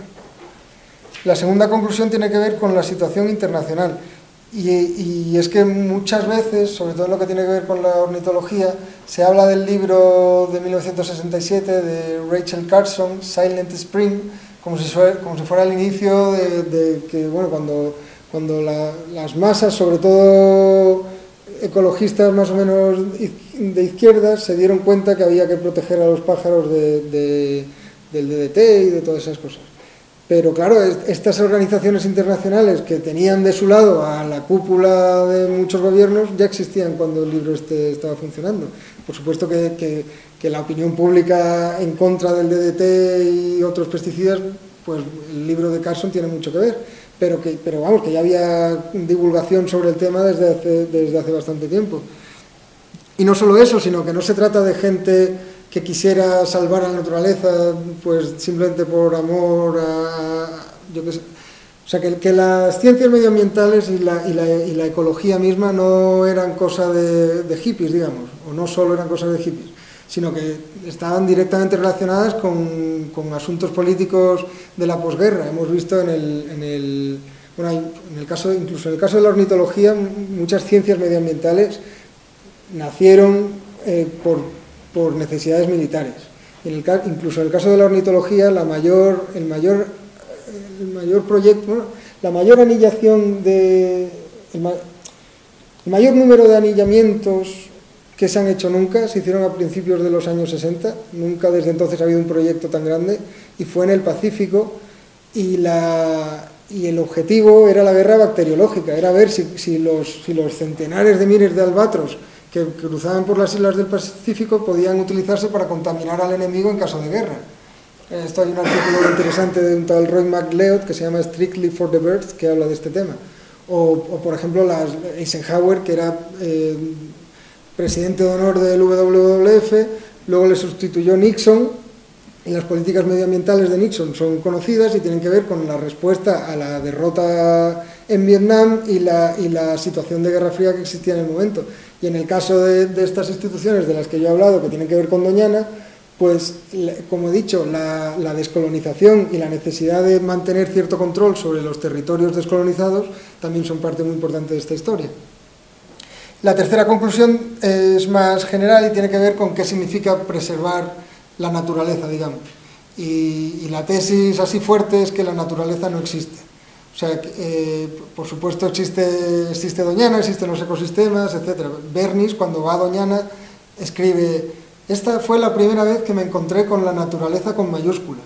La segunda conclusión tiene que ver con la situación internacional. Y, y es que muchas veces, sobre todo en lo que tiene que ver con la ornitología, se habla del libro de mil novecientos sesenta y siete de Rachel Carson, Silent Spring, como si, como si fuera el inicio de, de que, bueno, cuando, cuando la, las masas, sobre todo ecologistas más o menos de izquierdas, se dieron cuenta que había que proteger a los pájaros de, de, del D D T y de todas esas cosas. Pero claro, estas organizaciones internacionales que tenían de su lado a la cúpula de muchos gobiernos ya existían cuando el libro este estaba funcionando. Por supuesto que, que, que la opinión pública en contra del D D T y otros pesticidas, pues el libro de Carson tiene mucho que ver, pero, que, pero vamos, que ya había divulgación sobre el tema desde hace, desde hace bastante tiempo. Y no solo eso, sino que no se trata de gente que quisiera salvar a la naturaleza pues simplemente por amor a, yo qué sé. O sea, que, que las ciencias medioambientales y la, y, la, y la ecología misma no eran cosa de, de hippies, digamos, o no solo eran cosas de hippies, sino que estaban directamente relacionadas con, con asuntos políticos de la posguerra. Hemos visto en el, en el bueno, en el caso, incluso en el caso de la ornitología, muchas ciencias medioambientales nacieron eh, por por necesidades militares. En el, incluso en el caso de la ornitología, la mayor, el, mayor, el mayor proyecto, bueno, la mayor anillación de... El, ma, el mayor número de anillamientos que se han hecho nunca, se hicieron a principios de los años sesenta, nunca desde entonces ha habido un proyecto tan grande, y fue en el Pacífico, y, la, y el objetivo era la guerra bacteriológica, era ver si, si, los, si los centenares de miles de albatros que cruzaban por las islas del Pacífico podían utilizarse para contaminar al enemigo en caso de guerra. Esto hay un artículo interesante de un tal Roy McLeod que se llama Strictly for the Birds, que habla de este tema. O, o por ejemplo, las, Eisenhower, que era eh, presidente de honor del W W F, luego le sustituyó Nixon, y las políticas medioambientales de Nixon son conocidas y tienen que ver con la respuesta a la derrota en Vietnam y la, y la situación de Guerra Fría que existía en el momento. Y en el caso de, de estas instituciones de las que yo he hablado, que tienen que ver con Doñana, pues, como he dicho, la, la descolonización y la necesidad de mantener cierto control sobre los territorios descolonizados también son parte muy importante de esta historia. La tercera conclusión es más general y tiene que ver con qué significa preservar la naturaleza, digamos. Y, y la tesis así fuerte es que la naturaleza no existe. O sea, eh, por supuesto existe, existe Doñana, existen los ecosistemas, etcétera. Bernis, cuando va a Doñana, escribe: esta fue la primera vez que me encontré con la naturaleza con mayúsculas.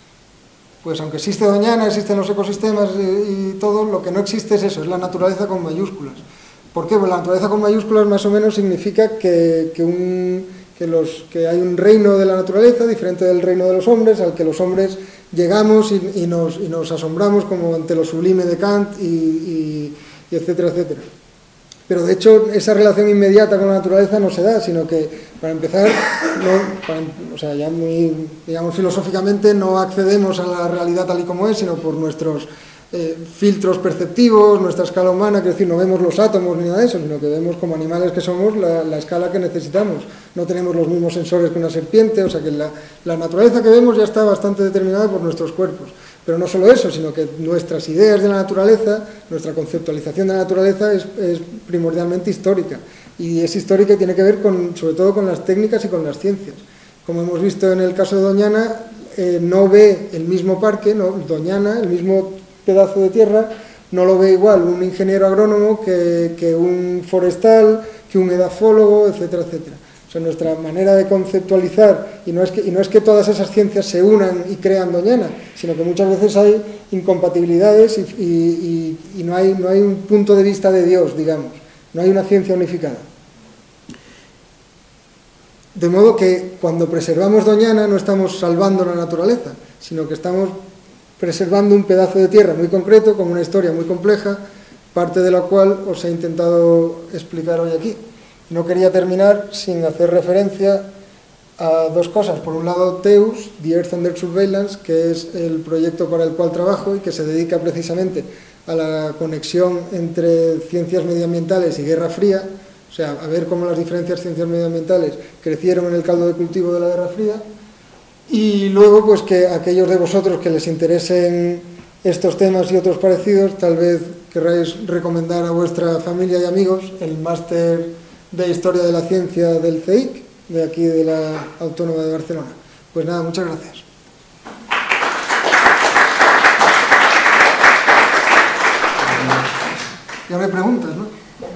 Pues aunque existe Doñana, existen los ecosistemas y, y todo, lo que no existe es eso, es la naturaleza con mayúsculas. ¿Por qué? Pues la naturaleza con mayúsculas más o menos significa que, que, un, que, los, que hay un reino de la naturaleza diferente del reino de los hombres, al que los hombres llegamos y, y, nos, y nos asombramos como ante lo sublime de Kant, y, y, y etcétera, etcétera. Pero de hecho esa relación inmediata con la naturaleza no se da, sino que, para empezar, no, para, o sea, ya muy, digamos, filosóficamente no accedemos a la realidad tal y como es, sino por nuestros eh, filtros perceptivos, nuestra escala humana, que es decir, no vemos los átomos ni nada de eso, sino que vemos como animales que somos la, la escala que necesitamos. No tenemos los mismos sensores que una serpiente, o sea que la, la naturaleza que vemos ya está bastante determinada por nuestros cuerpos. Pero no solo eso, sino que nuestras ideas de la naturaleza, nuestra conceptualización de la naturaleza es, es primordialmente histórica. Y es histórica y tiene que ver con, sobre todo con las técnicas y con las ciencias. Como hemos visto en el caso de Doñana, eh, no ve el mismo parque, no, Doñana, el mismo pedazo de tierra, no lo ve igual un ingeniero agrónomo que, que un forestal, que un edafólogo, etcétera, etcétera. O sea, nuestra manera de conceptualizar, y no, es que, y no es que todas esas ciencias se unan y crean Doñana, sino que muchas veces hay incompatibilidades y, y, y, y no, hay, no hay un punto de vista de Dios, digamos, no hay una ciencia unificada. De modo que cuando preservamos Doñana no estamos salvando la naturaleza, sino que estamos preservando un pedazo de tierra muy concreto, con una historia muy compleja, parte de la cual os he intentado explicar hoy aquí. No quería terminar sin hacer referencia a dos cosas. Por un lado, TEUS, The Earth Under Surveillance, que es el proyecto para el cual trabajo y que se dedica precisamente a la conexión entre ciencias medioambientales y Guerra Fría, o sea, a ver cómo las diferentes ciencias medioambientales crecieron en el caldo de cultivo de la Guerra Fría. Y luego, pues que aquellos de vosotros que les interesen estos temas y otros parecidos, tal vez querráis recomendar a vuestra familia y amigos el máster de Historia de la Ciencia del C E I C, de aquí de la Autónoma de Barcelona. Pues nada, muchas gracias. Y ahora hay preguntas, ¿no?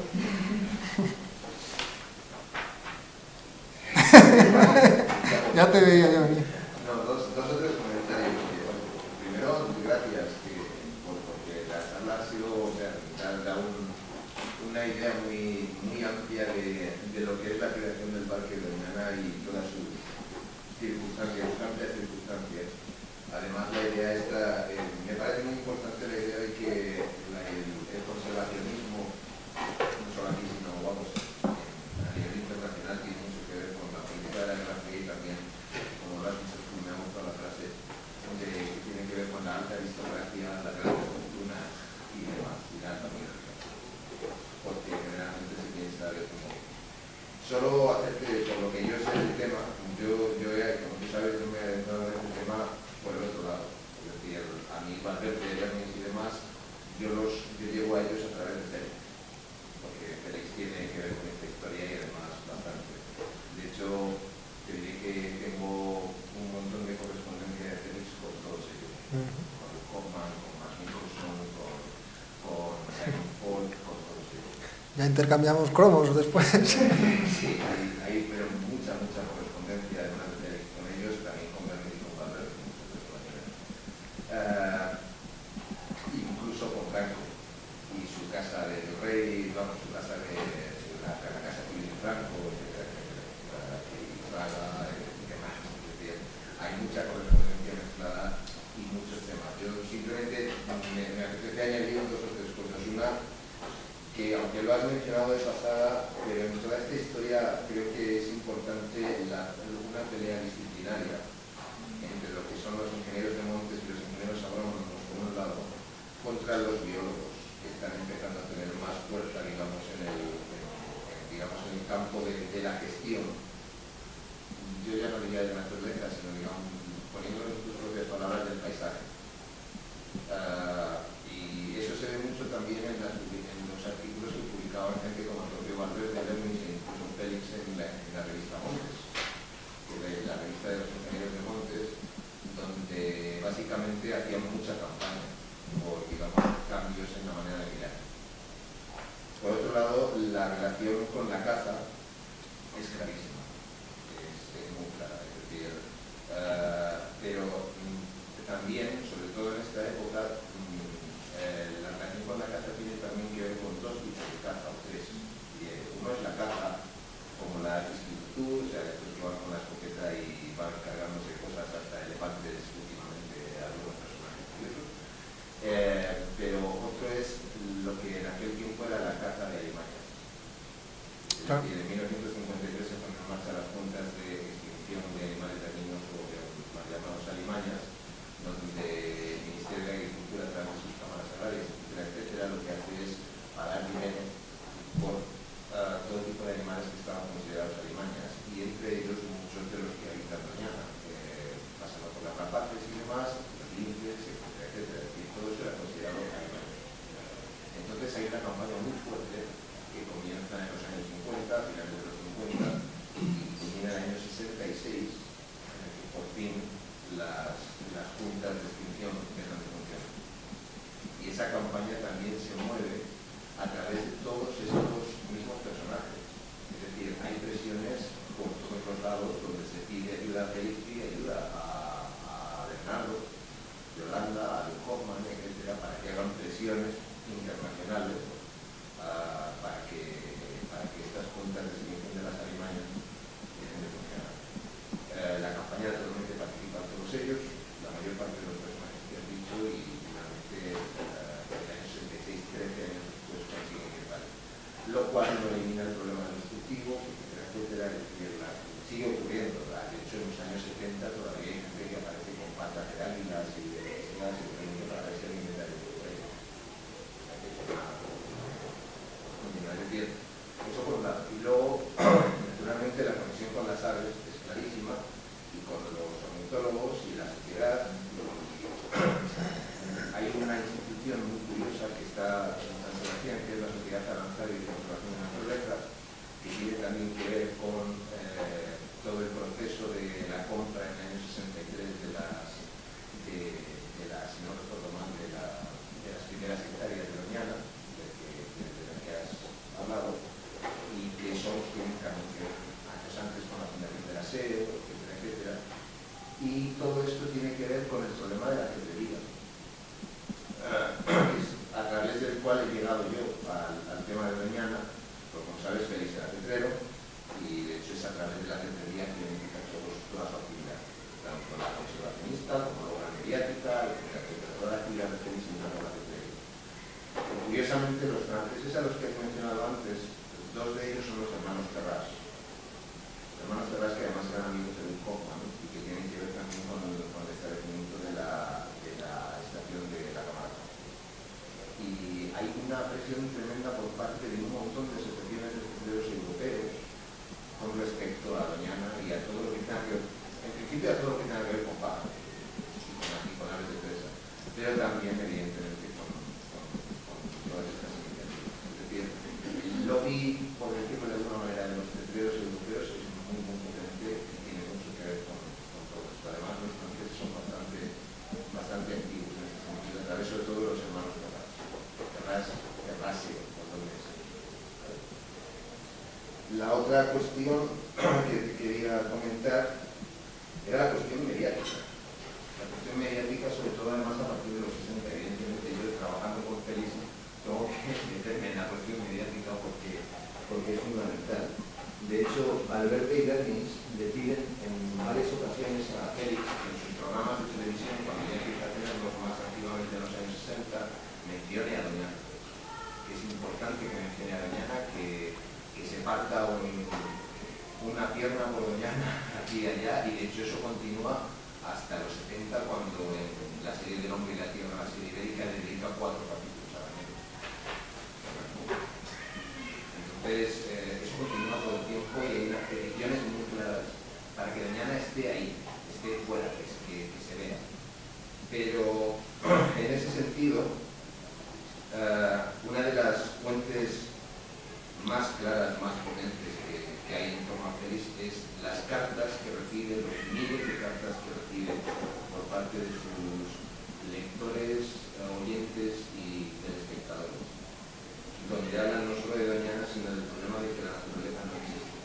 Ya te veía yo venir.
No, dos, dos o tres comentarios. Primero, gracias, que, por, porque la charla ha sido, o sea, da, da un, una idea muy, muy amplia de, de lo que es la creación del Parque Doñana y todas sus circunstancias, sus amplias circunstancias. Además, la idea esta, eh, me parece muy importante la idea de que la, el, el conservacionismo, no solo aquí, sino vamos, a nivel internacional, tiene mucho que ver con la política de la Guerra Fría y también, como lo has dicho tú, me ha gustado la frase, de, que tiene que ver con la alta aristocracia, las grandes fortunas y demás, y la alta monarquía. Porque generalmente se piensa de como... Solo hacerte, por lo que yo sé del tema, yo, yo como tú sabes, yo me he adentrado en este tema por el otro lado. Es decir, a mí, Valverde, Hermes y demás, yo los yo llego a ellos a través de Félix. Porque Félix tiene que ver con esta historia y además bastante. De hecho, te diré que tengo un montón de correspondencia de Félix con todos ellos. Con Hoffman, con Max Nicholson, con, con Simon Paul, con todos ellos.
Ya intercambiamos cromos después.
Sí, hay, hay pero mucha, mucha correspondencia además de Félix con ellos, también con Bernie y con Valverde. Uh, incluso con Franco y su casa de rey, vamos, su casa de, de la, la casa civil de Franco, etcétera, etcétera, y Praga, y demás. Es decir, hay mucha correspondencia mezclada y muchos temas. Yo simplemente me, me apetece añadir dos o tres cosas. Una, que aunque lo has mencionado de pasada, pero en toda esta historia creo que es importante la, una pelea disciplinaria entre lo que son los ingenieros de montes y los ingenieros agrónomos por un lado, contra los biólogos, que están empezando a tener más fuerza, digamos, en el, en, digamos, en el campo de, de la gestión. Yo ya no diría de naturaleza, sino, digamos, poniéndolo en tus propias palabras, del paisaje. Uh, y eso se ve mucho también en, las, en los artículos que publicaban gente como el propio Valverde, Hermes e incluso Félix en la, en la revista Montes, que es la revista de los ingenieros de Montes, donde básicamente hacían mucha campaña por, digamos, cambios en la manera de mirar. Por otro lado, la relación con la caza es clarísima, es, es muy clara, es decir, uh, pero mm, también, sobre todo en esta época, mm, eh, la relación con la caza tiene también que ver con dos tipos de caza, o tres. Y, eh, uno es la caza como la agricultura, o sea, estos que van con la escopeta y van cargándose cosas hasta elefantes, últimamente algunos personajes curiosos. Eh, pero otro es lo que en aquel tiempo era la caza de alimañas. Es
Claro.
decir, en mil novecientos cincuenta y tres se ponen en marcha las juntas de extinción de animales dañinos o de más llamados alimañas, donde el Ministerio de Agricultura, a través de sus cámaras agrarias, etcétera, etcétera, lo que hace es pagar dinero por uh, todo tipo de animales que estaban considerados alimañas, y entre ellos muchos de los que habitan Doñana, eh, pasando por las rapaces y demás, los linces, etcétera, etcétera, es decir, todo eso era considerado alimaña. Entonces hay una campaña muy fuerte que comienza en los años cincuenta, finales de eliminar el problema de los cultivos, etcétera, etcétera, etcétera. Sigue ocurriendo, ¿verdad? De hecho, en los años setenta todavía hay gente que aparece con patas de águilas y de islas y de para ver si alguien me da el problema. Es decir, eso por un lado. Y luego, naturalmente, la conexión con las aves es clarísima, y con los ornitólogos y la sociedad. Hay una institución muy curiosa que está en San Sebastián, que es la Sociedad Avanzada de Conservación de Naturaleza, que tiene también que ver con eh, todo el proceso de la compra en el año sesenta y tres de las, de, de las si no recuerdo mal, de, la, de las primeras hectáreas de Doñana, de, que, de, de las que has hablado, y que son los que indican que años antes con la fundación de la S E O, etcétera, etcétera. Y todo esto tiene que ver con el problema de la cetrería, uh, a través del cual he llegado yo al, al tema de Doñana. Pues como sabes, Félix era cetrero, y de hecho es a través de la cetrería que identifica todos, toda su actividad, tanto la conservacionista como la obra mediática, etcétera, etcétera. Toda la actividad de Félix en la cetrería. Curiosamente, los franceses a los que has mencionado antes, dos de ellos son los hermanos Terras. Los hermanos Terras, que además eran amigos de Luc Hoffmann, ¿no? Y que tienen que ver también con el, con el establecimiento de la, de la estación de la Camarga. Y hay una presión tremenda por parte de un montón de asociaciones de cetreros europeos con respecto a Doñana y a todo lo que tenga que ver, en principio a todo lo que tenga que ver con pájaros y con, y con aves de presa, pero también evidentemente con, con, con todas estas iniciativas. Es decir, el lobby, por decirlo de alguna manera, de los cetreros europeos es muy, muy potente y tiene mucho que ver con, con todo esto. Además, los franceses son bastante, bastante activos en este sentido, a través sobre todo de los hermanos Terras. Terras, Terrasio, por donde es. La otra cuestión que quería comentar era la cuestión mediática. La cuestión mediática, sobre todo además a partir de los sesenta, evidentemente yo trabajando con Félix tengo que meterme en la cuestión mediática porque, porque es fundamental. De hecho, Valverde y Bernis le piden en varias ocasiones a Félix que en sus programas de televisión, cuando ya empieza a tenerlos más activamente en los años sesenta, mencione a Doñana. Que es importante que mencione a Doñana, que, que se parta un, una pierna por Doñana aquí y allá, y de hecho eso continúa hasta los setenta, cuando en la serie del Hombre y la Tierra, la serie ibérica, le dedica cuatro capítulos a Doñana. Entonces, eh, eso continúa todo el tiempo y hay unas peticiones muy claras para que Doñana esté ahí, esté fuera, que, que, que se vea. Pero en ese sentido, uh, una de las fuentes más claras, más potentes que, que hay en torno a Félix es las cartas que recibe, los miles de cartas que recibe por parte de sus lectores, oyentes y telespectadores, donde hablan no solo de Doñana, sino del problema de que la naturaleza no existe.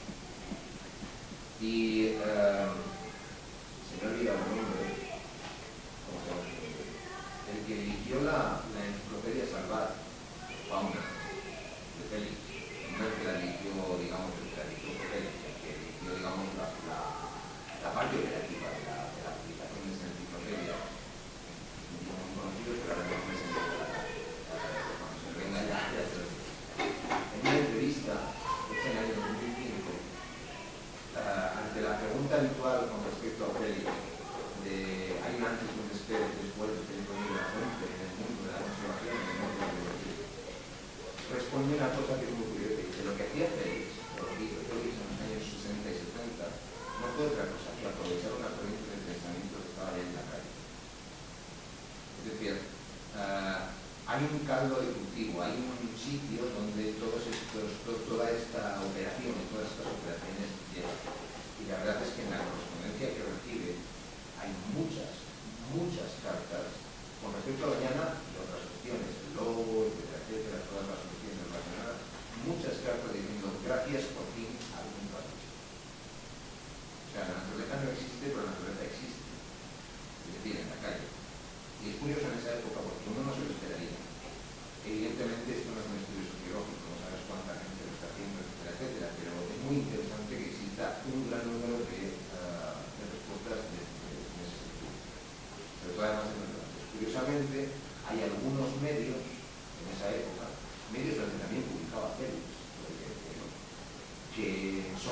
Y uh, se me ha olvidado el nombre, ¿cómo se llama? El que dirigió la, la enciclopedia Salvat, Fauna, de Félix, no el que la dirigió, digamos, el que la dirigió Félix, el que dirigió, digamos, la, la, la parte operativa de la, de la publicación de esta enciclopedia. Muy conocidos, pero ahora no me sé cuando se venga ya, ya se lo digo. En una entrevista hecha en el año dos mil cinco, uh, ante la pregunta habitual con respecto a Félix, de hay un antes y un después, después de Félix Rodríguez Lafuente en el mundo de la conservación, en el mundo de la biología, responde una cosa que es muy curiosa. Dice, lo que hacía Félix, o lo que hizo Félix en los años sesenta y setenta, no fue otra cosa que aprovechar una corriente de pensamiento que estaba ahí en la calle. Es decir, uh, hay un caldo de cultivo, hay un sitio donde todos estos, to, toda esta operación, todas estas operaciones llegan. Y la verdad es que en la correspondencia que recibe hay muchas, muchas cartas con respecto a Doñana y otras cuestiones, el lobo, etcétera, etcétera, todas las cuestiones relacionadas, muchas cartas diciendo gracias por fin a algún país. O sea, la naturaleza no existe, pero la naturaleza existe. Es decir, en la calle. Y es curioso en esa época porque uno no se lo esperaría. Evidentemente esto no es un estudio sociológico, no sabes cuánta gente lo está haciendo, etcétera, etcétera, pero es muy interesante que exista un gran número de, uh, de respuestas de, de, de ese sentido. Pero todo además es verdad. Curiosamente, hay algunos medios en esa época, medios donde también publicaba Félix, porque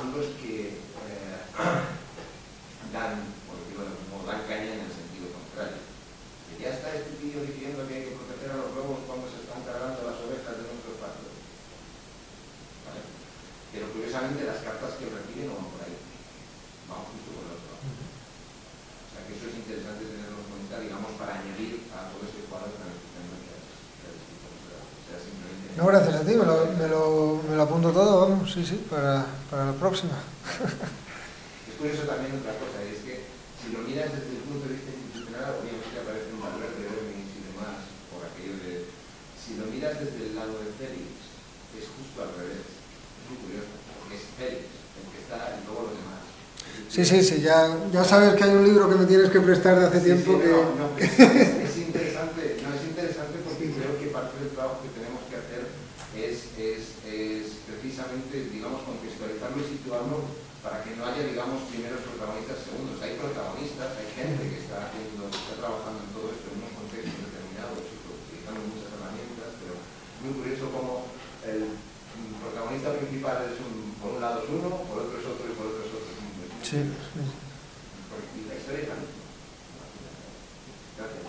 son los que eh, dan, por decirlo de algún modo, dan caña en el sentido contrario. Que ya está este tío diciendo que hay que proteger a los lobos cuando se están cargando las ovejas de nuestros pastos. ¿Vale? Pero curiosamente las cartas que reciben no van por ahí, van justo por el otro lado. O sea que eso es interesante tenerlo en cuenta, digamos, para añadir a todo este cuadro tan estupendo que has descrito. O sea, simplemente...
No, gracias a ti, me lo, me lo, me lo apunto todo, vamos, sí, sí, para, para la próxima.
Es curioso también otra cosa, y es que si lo miras desde el punto de vista institucional, obviamente aparecen valores de Ormis y demás, por aquello de... Si lo miras desde el lado de Félix, es justo al revés. Es muy curioso, porque es Félix el que está y luego los demás.
Sí, sí, sí, ya, ya sabes que hay un libro que me tienes que prestar de hace
sí,
tiempo
sí,
que...
No, no, es, es interesante, no, es interesante porque creo que parte del trabajo que tenemos que hacer es, es, es precisamente, digamos, contextualizarlo y situarlo para que no haya, digamos, primeros protagonistas, segundos. Hay protagonistas, hay gente que está haciendo, que está trabajando en todo esto en unos contextos determinados y utilizando muchas herramientas, pero es muy curioso cómo el protagonista principal es un, por un lado es uno, por otro es otro y por otro es otro. Es muy curioso.
Sí, sí.
Y la historia es la misma. Gracias.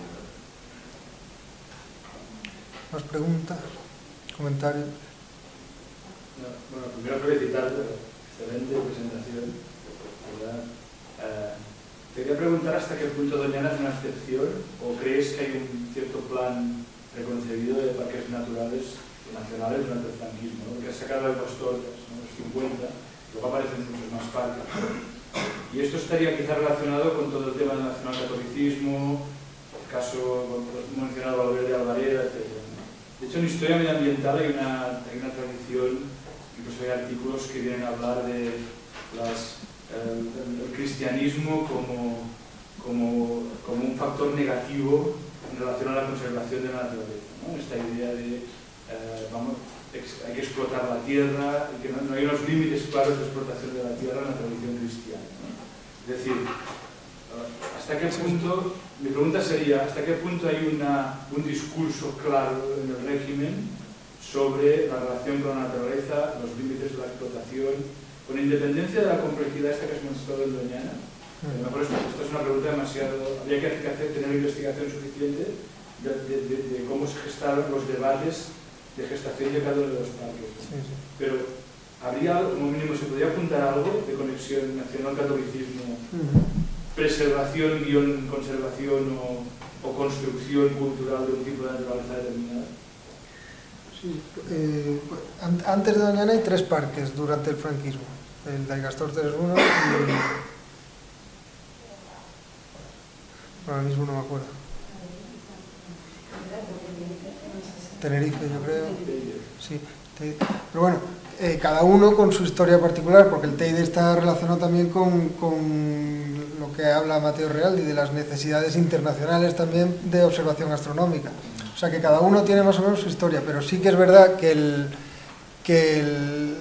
¿Más preguntas? ¿Comentarios?
No, bueno, primero felicitarte, excelente presentación, ¿verdad? Eh, te quería preguntar hasta qué punto Doñana es una excepción o crees que hay un cierto plan preconcebido de parques naturales nacionales durante el franquismo, ¿no? Porque has sacado el Costorcas, ¿no? Los cincuenta, luego aparecen muchos más parques. Y esto estaría quizá relacionado con todo el tema del nacionalcatolicismo, el caso, como mencionado, Valverde de Alvareda, etcétera. De hecho, en historia medioambiental hay una, hay una tradición, incluso hay artículos que vienen a hablar de las, el, el cristianismo como, como, como un factor negativo en relación a la conservación de la naturaleza, ¿no? Esta idea de eh, vamos, ex, hay que explotar la tierra y que no, no hay unos límites claros de explotación de la tierra en la tradición cristiana, ¿no? Es decir, ¿hasta qué punto, mi pregunta sería, ¿hasta qué punto hay una, un discurso claro en el régimen sobre la relación con la naturaleza, los límites de la explotación, con independencia de la complejidad esta que has mostrado en Doñana? A lo mejor esto, esto es una pregunta demasiado... Habría que hacer, tener investigación suficiente de, de, de, de cómo se gestaron los debates de gestación de cada uno de los parques.
Sí, sí.
Pero habría, como mínimo, ¿se podría apuntar algo de conexión nacional-catolicismo, uh-huh. preservación, guión, conservación o, o construcción cultural de un tipo de naturaleza determinada?
Sí, eh, antes de Doñana hay tres parques durante el franquismo. El Daigastórtes uno y... Ahora mismo no me acuerdo. Tenerife, yo creo. Sí, pero bueno, eh, cada uno con su historia particular, porque el Teide está relacionado también con, con lo que habla Mateo Realdi, de las necesidades internacionales también de observación astronómica. O sea que cada uno tiene más o menos su historia, pero sí que es verdad que el que, el,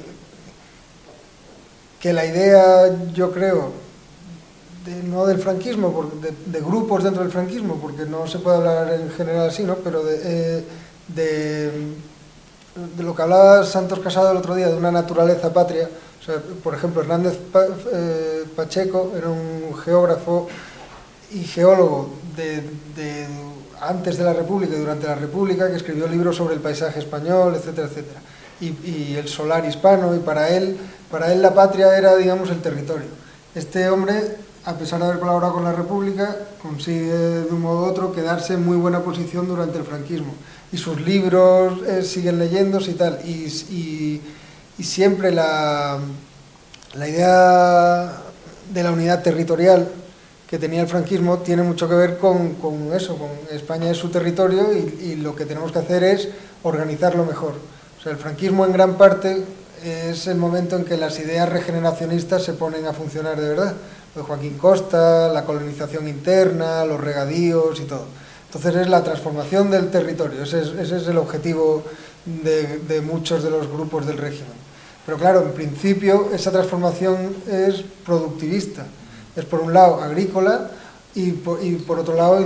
que la idea, yo creo, de, no del franquismo, porque de, de grupos dentro del franquismo, porque no se puede hablar en general así, ¿no? Pero de, eh, de, de lo que hablaba Santos Casado el otro día, de una naturaleza patria. O sea, por ejemplo, Hernández eh, Pacheco era un geógrafo y geólogo de, de antes de la República y durante la República, que escribió libros sobre el paisaje español, etcétera, etcétera, y, y el solar hispano, y para él, para él la patria era, digamos, el territorio. Este hombre, a pesar de haber colaborado con la República, consigue de un modo u otro quedarse en muy buena posición durante el franquismo, y sus libros eh, siguen leyéndose y tal, y, y, y siempre la, la idea de la unidad territorial que tenía el franquismo tiene mucho que ver con, con eso, con España es su territorio y, y lo que tenemos que hacer es organizarlo mejor. O sea, el franquismo en gran parte es el momento en que las ideas regeneracionistas se ponen a funcionar de verdad. Lo de Joaquín Costa, la colonización interna, los regadíos y todo. Entonces es la transformación del territorio, ese es, ese es el objetivo de, de muchos de los grupos del régimen. Pero claro, en principio esa transformación es productivista. Es por un lado agrícola y por, y por otro lado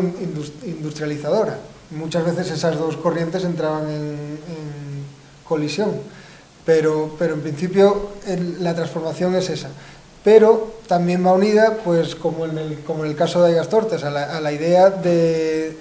industrializadora. Muchas veces esas dos corrientes entraban en, en colisión. pero, pero en principio el, la transformación es esa. Pero también va unida, pues como en el, como en el caso de Aigasttortes, a la, a la idea de,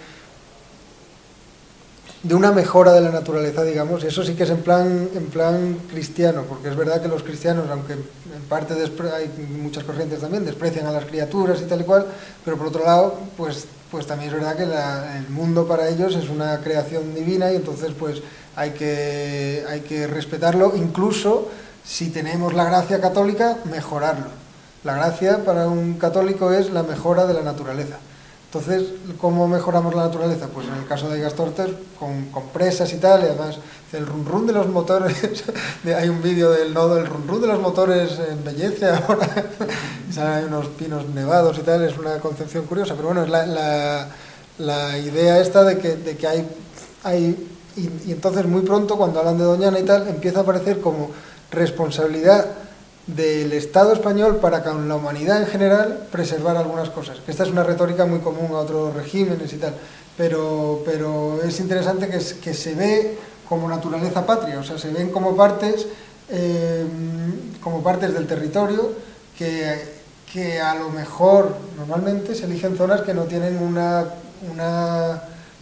de una mejora de la naturaleza, digamos, y eso sí que es en plan, en plan cristiano, porque es verdad que los cristianos, aunque en parte hay muchas corrientes también, desprecian a las criaturas y tal y cual, pero por otro lado, pues, pues también es verdad que la, el mundo para ellos es una creación divina y entonces pues hay que, hay que respetarlo, incluso si tenemos la gracia católica, mejorarlo. La gracia para un católico es la mejora de la naturaleza. Entonces, ¿cómo mejoramos la naturaleza? Pues en el caso de Aigasttortes, con, con presas y tal, y además el run run de los motores, hay un vídeo del nodo, el run run de los motores embellece ahora, y hay unos pinos nevados y tal, es una concepción curiosa, pero bueno, es la, la, la idea esta de que, de que hay, hay y, y entonces muy pronto, cuando hablan de Doñana y tal, empieza a aparecer como responsabilidad del Estado español para con la humanidad en general preservar algunas cosas. Esta es una retórica muy común a otros regímenes y tal, pero, pero es interesante que, que se ve como naturaleza patria, o sea, se ven como partes, eh, como partes del territorio que, que a lo mejor normalmente se eligen zonas que no tienen una... una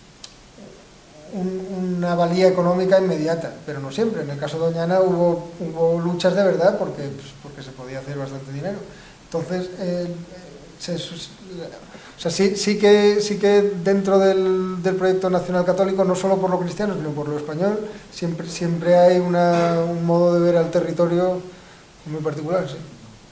una valía económica inmediata, pero no siempre. En el caso de Doñana hubo, hubo luchas de verdad porque, pues, porque se podía hacer bastante dinero. Entonces, eh, se, o sea, sí, sí, que, sí que dentro del, del proyecto nacional católico, no solo por lo cristiano, sino por lo español, siempre, siempre hay una, un modo de ver al territorio muy particular, sí.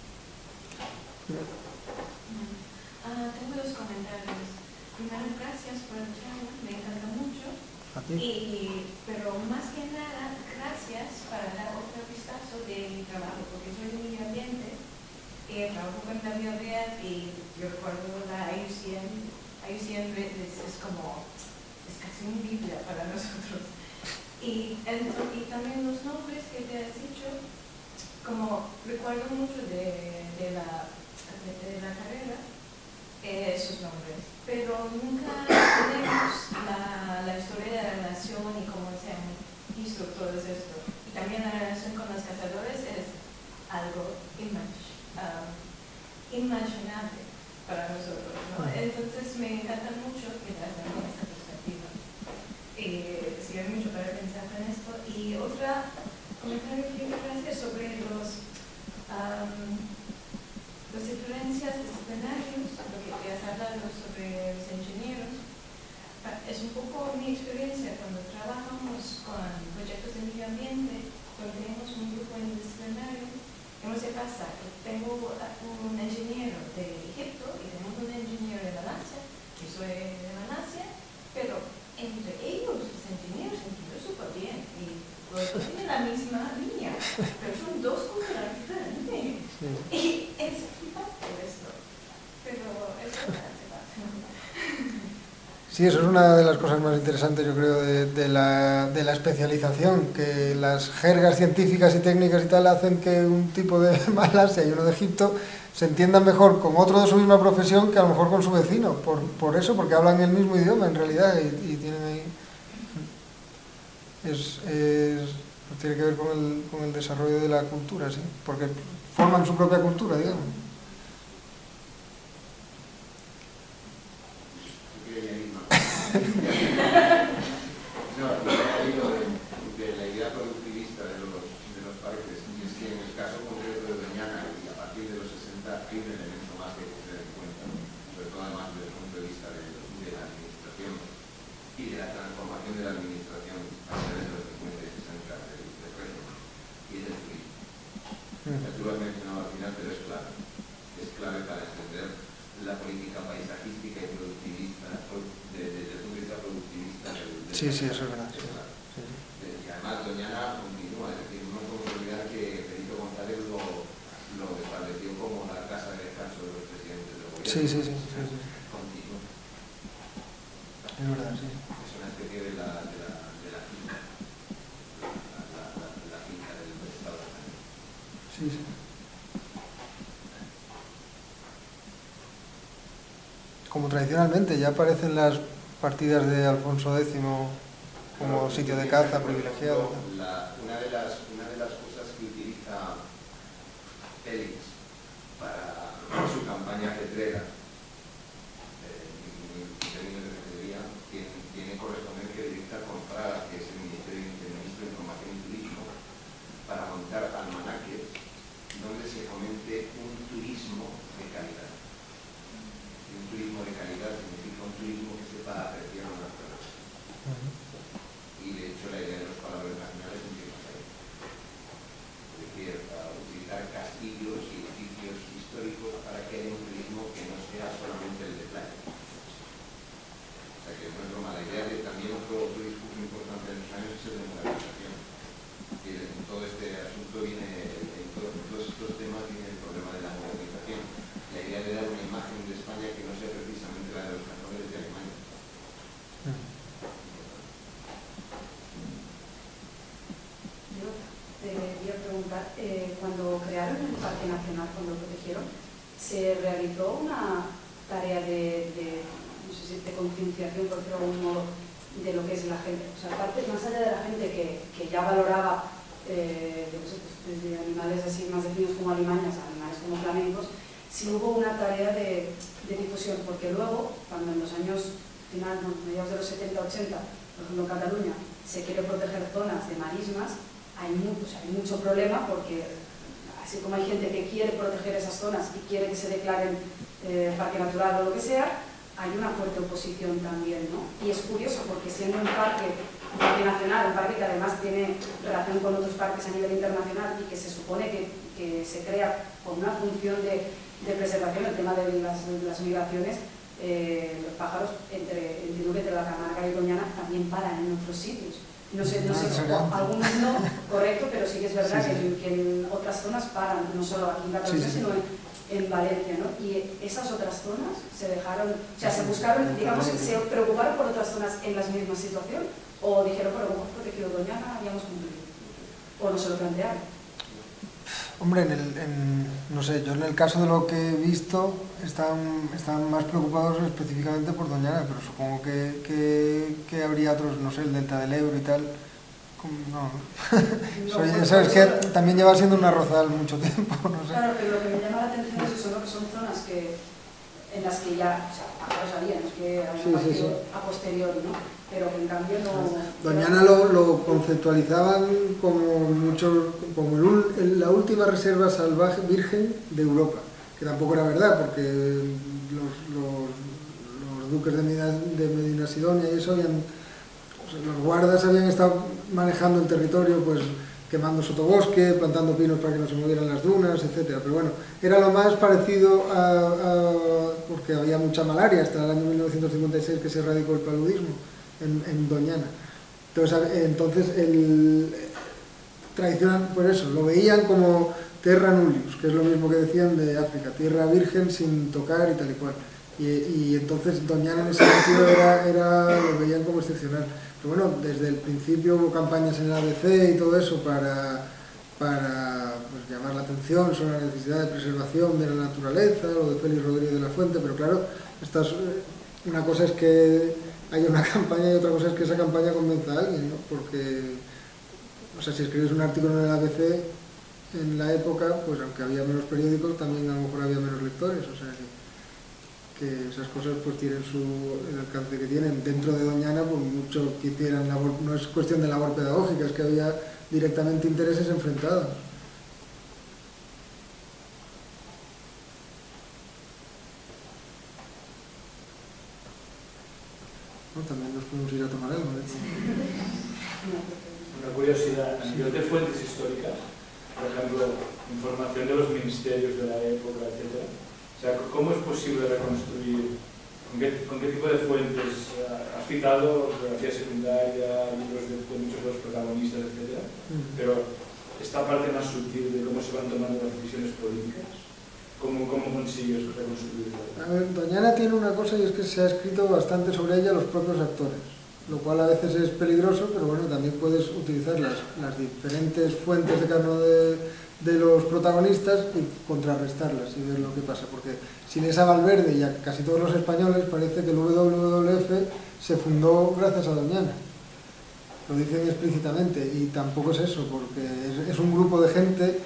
Y, pero más que nada, gracias para dar otro vistazo de mi trabajo, porque soy de medio ambiente, eh, trabajo con la biodiversidad y yo recuerdo la I U C N, I U C N es, es como, es casi una biblia para nosotros. Y, el, y también los nombres que te has dicho, como recuerdo mucho de, de, la, de, de la carrera, eh, esos nombres, pero nunca tenemos la, la historia de la relación y cómo se han visto todo esto. Y también la relación con los cazadores es algo imag um, imaginable para nosotros, ¿no? Entonces me encanta mucho que das también esta perspectiva. Eh, sí, hay mucho para pensar en esto. Y otra comentario que quiero hacer sobre los... Um, las diferencias disciplinarias, lo que te has hablado sobre los ingenieros, es un poco mi experiencia cuando trabajamos con proyectos de medio ambiente, cuando tenemos un grupo interdisciplinario, ¿cómo se pasa? Que tengo un ingeniero de Egipto y tenemos un ingeniero de Malasia, yo soy de Malasia, pero entre ellos, los ingenieros, se entienden súper bien y los dos tienen la misma línea, pero son dos culturas diferentes. Sí. Y es esto, pero eso hace parte.
Sí, eso es una de las cosas más interesantes, yo creo, de, de, la, de la especialización, que las jergas científicas y técnicas y tal hacen que un tipo de Malasia y uno de Egipto se entiendan mejor con otro de su misma profesión que a lo mejor con su vecino, por, por eso, porque hablan el mismo idioma en realidad y, y tienen ahí... Es, es, tiene que ver con el, con el desarrollo de la cultura, sí, porque forman su propia cultura, digamos.
No, lo que ha dicho de, de la idea productivista de los, de los parques, y es que en el caso concreto de Doñana, y a partir de los sesenta, hay un elemento más que tener en cuenta, sobre todo además desde el punto de vista de, de la administración y de la transformación de la administración a través de los cincuenta y sesenta del, del régimen, y es el turismo. Ya tú lo has mencionado al final, pero es clave. Es clave para entender la política paisajística y productivista, desde el punto de vista productivista del, del
sí, sí, eso es verdad. Sí, sí.
Y además Doñana continúa, es decir, no podemos olvidar que Benito González lo, lo estableció como la casa de descanso de los presidentes del gobierno.
Sí, sí, sí. sí, sí.
Continúa.
Es verdad, sí.
Es una especie de la, de la, de la finca, la, la, la, la finca del Estado español.
Sí, sí. Como tradicionalmente, ya aparecen las partidas de Alfonso X como sitio de caza privilegiado.
La, una, de las, una de las élites para su campaña petrera, en términos de teoría, tiene, tiene correspondencia directa con Fraga, que es el Ministerio del Ministro de Información y Turismo, para montar almanaques donde se fomente un turismo de calidad. Y un turismo de calidad significa un turismo que sepa apreciar a una naturaleza. Y de hecho la idea de los palabras nacionales empieza ahí. Es decir, utilizar castillos y edificios históricos para que haya un turismo que no sea solamente el de playa. O sea que no es broma, la idea de también otro, otro discurso importante de los años es el de modernización. Y en todo este asunto viene, en todos, en todos estos temas viene el problema de la modernización. La idea de dar una imagen de España que no sea precisamente la de los cazadores de Alemania.
Yo te quería preguntar, eh, cuando crearon el Parque Nacional, cuando lo protegieron, ¿se realizó una tarea de, de, no sé si de concienciación, por decirlo de algún modo, de lo que es la gente? O sea, aparte, más allá de la gente que, que ya valoraba eh, yo no sé, pues, desde animales así más definidos como alimañas a animales como flamencos, si hubo una tarea de, de difusión, porque luego, cuando en los años final, no, mediados de los setenta ochenta, por ejemplo en Cataluña, se quiere proteger zonas de marismas, hay, mu o sea, hay mucho problema porque así como hay gente que quiere proteger esas zonas y quiere que se declaren eh, parque natural o lo que sea, hay una fuerte oposición también, ¿no? Y es curioso porque siendo un parque, un parque nacional, un parque que además tiene relación con otros parques a nivel internacional y que se supone que, que se crea con una función de, de preservación, el tema de las, de las migraciones, eh, los pájaros, entre, entiendo que entre la Camarga y Doñana también paran en otros sitios. No sé, no sé, algunos no, correcto, pero sí que es verdad sí, sí. Que, que en otras zonas paran, no solo aquí en Cataluña, sí, sí. sino en, en Valencia, ¿no? Y esas otras zonas se dejaron, o sea, se buscaron, digamos, se preocuparon por otras zonas en la misma situación, o dijeron, bueno, hemos protegido Doñana, habíamos cumplido, o no se lo plantearon.
Hombre, en el, en, no sé, yo en el caso de lo que he visto, están, están más preocupados específicamente por Doñana, pero supongo que, que, que habría otros, no sé, el Delta del Ebro y tal. No, no Soy, pues sabes que también lleva siendo un arrozal mucho tiempo, no sé.
Claro, pero lo que me llama la atención es eso, ¿no? Que son zonas que, en las que ya, o sea, lo sabían, es que habían sí, partido sí, sí. a posteriori, ¿no? Pero que en cambio no...
Doñana lo, lo conceptualizaban como, mucho, como el, el, la última reserva salvaje virgen de Europa, que tampoco era verdad, porque los, los, los duques de Medina, de Medina Sidonia y eso habían... Los guardas habían estado manejando el territorio, pues quemando sotobosque, plantando pinos para que no se movieran las dunas, etcétera. Pero bueno, era lo más parecido a, a... porque había mucha malaria hasta el año mil novecientos cincuenta y seis que se erradicó el paludismo en, en Doñana. Entonces, entonces el, tradicional, por eso, lo veían como terra nullius, que es lo mismo que decían de África, tierra virgen sin tocar y tal y cual. Y, y entonces Doñana en ese sentido era, era, lo veían como excepcional. Pero bueno, desde el principio hubo campañas en el A B C y todo eso para, para pues, llamar la atención sobre la necesidad de preservación de la naturaleza, lo de Félix Rodríguez de la Fuente, pero claro, esta es, una cosa es que haya una campaña y otra cosa es que esa campaña convenza a alguien, ¿no? Porque, o sea, si escribes un artículo en el A B C en la época, pues aunque había menos periódicos, también a lo mejor había menos lectores, o sea que... que esas cosas pues tienen su, el alcance que tienen. Dentro de Doñana, pues mucho que hicieran labor, no es cuestión de labor pedagógica, es que había directamente intereses enfrentados. ¿No? También nos podemos ir a tomar algo, ¿eh?
Una curiosidad, a nivel de fuentes históricas, por ejemplo, información de los ministerios de la época, etcétera. O sea, ¿cómo es posible reconstruir? ¿Con qué, con qué tipo de fuentes? Has citado biografía secundaria, libros de, de muchos de los protagonistas, etcétera. Mm. Pero esta parte más sutil de cómo se van tomando las decisiones políticas, ¿cómo, cómo consigues reconstruirlo?
A ver, Doñana tiene una cosa y es que se ha escrito bastante sobre ella los propios actores, lo cual a veces es peligroso, pero bueno, también puedes utilizar las, las diferentes fuentes de cada uno de... de los protagonistas y contrarrestarlas y ver lo que pasa, porque sin esa Valverde y a casi todos los españoles parece que el W W F se fundó gracias a Doñana, lo dicen explícitamente, y tampoco es eso, porque es, es un grupo de gente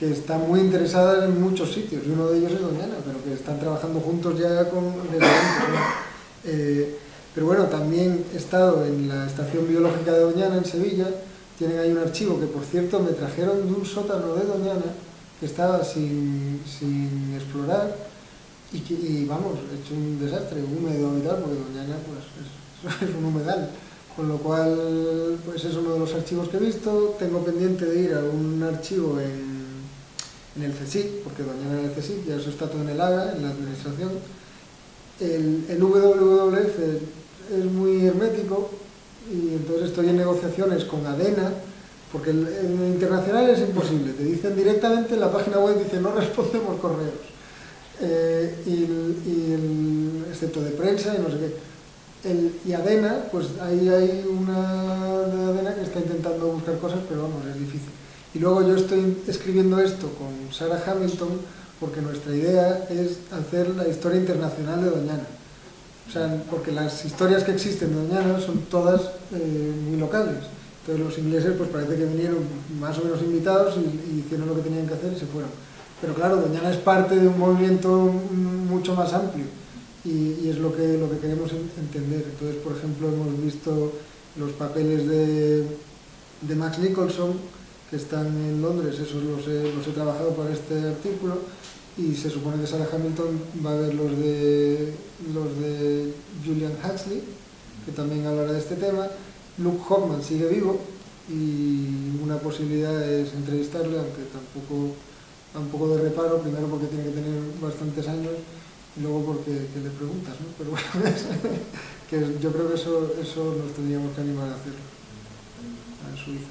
que están muy interesadas en muchos sitios, y uno de ellos es Doñana, pero que están trabajando juntos ya con desde antes, ¿no? eh, pero bueno, también he estado en la Estación Biológica de Doñana, en Sevilla. Tienen ahí un archivo que, por cierto, me trajeron de un sótano de Doñana, que estaba sin, sin explorar, y, que, y vamos, he hecho un desastre, húmedo y tal, porque Doñana pues, es, es un humedal. Con lo cual, pues es uno de los archivos que he visto. Tengo pendiente de ir a un archivo en, en el CSIC, porque Doñana en el CSIC, ya eso está todo en el AGA, en la administración. El, el W W F es muy hermético, y entonces estoy en negociaciones con ADENA, porque el, el internacional es imposible, te dicen directamente en la página web, dice no respondemos correos, eh, y, el, y el, excepto de prensa y no sé qué. El, y ADENA, pues ahí hay una de ADENA que está intentando buscar cosas, pero vamos, es difícil. Y luego yo estoy escribiendo esto con Sarah Hamilton, porque nuestra idea es hacer la historia internacional de Doñana. O sea, porque las historias que existen de Doñana son todas eh, muy locales. Entonces los ingleses pues parece que vinieron más o menos invitados y, y hicieron lo que tenían que hacer y se fueron. Pero claro, Doñana es parte de un movimiento mucho más amplio. Y, y es lo que, lo que queremos entender. Entonces, por ejemplo, hemos visto los papeles de, de Max Nicholson, que están en Londres, esos los he, los he trabajado para este artículo, y se supone que Sarah Hamilton va a ver los de, los de Julian Huxley, que también hablará de este tema. Luke Hoffman sigue vivo, y una posibilidad es entrevistarle, aunque tampoco da un poco de reparo, primero porque tiene que tener bastantes años, y luego porque que le preguntas, ¿no? Pero bueno, es, que yo creo que eso, eso nos tendríamos que animar a hacerlo. En Suiza.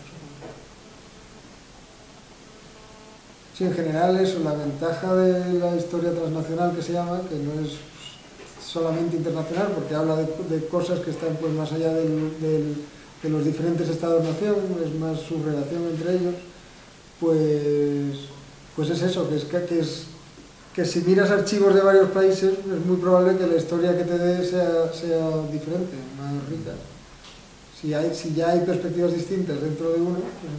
Sí, en general eso, la ventaja de la historia transnacional que se llama, que no es solamente internacional, porque habla de, de cosas que están pues más allá del, del, de los diferentes estados-nación, es más su relación entre ellos, pues, pues es eso, que es que, que es que si miras archivos de varios países es muy probable que la historia que te dé sea, sea diferente, más rica. Si, hay, si ya hay perspectivas distintas dentro de uno, pues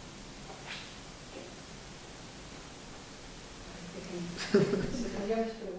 imagínate.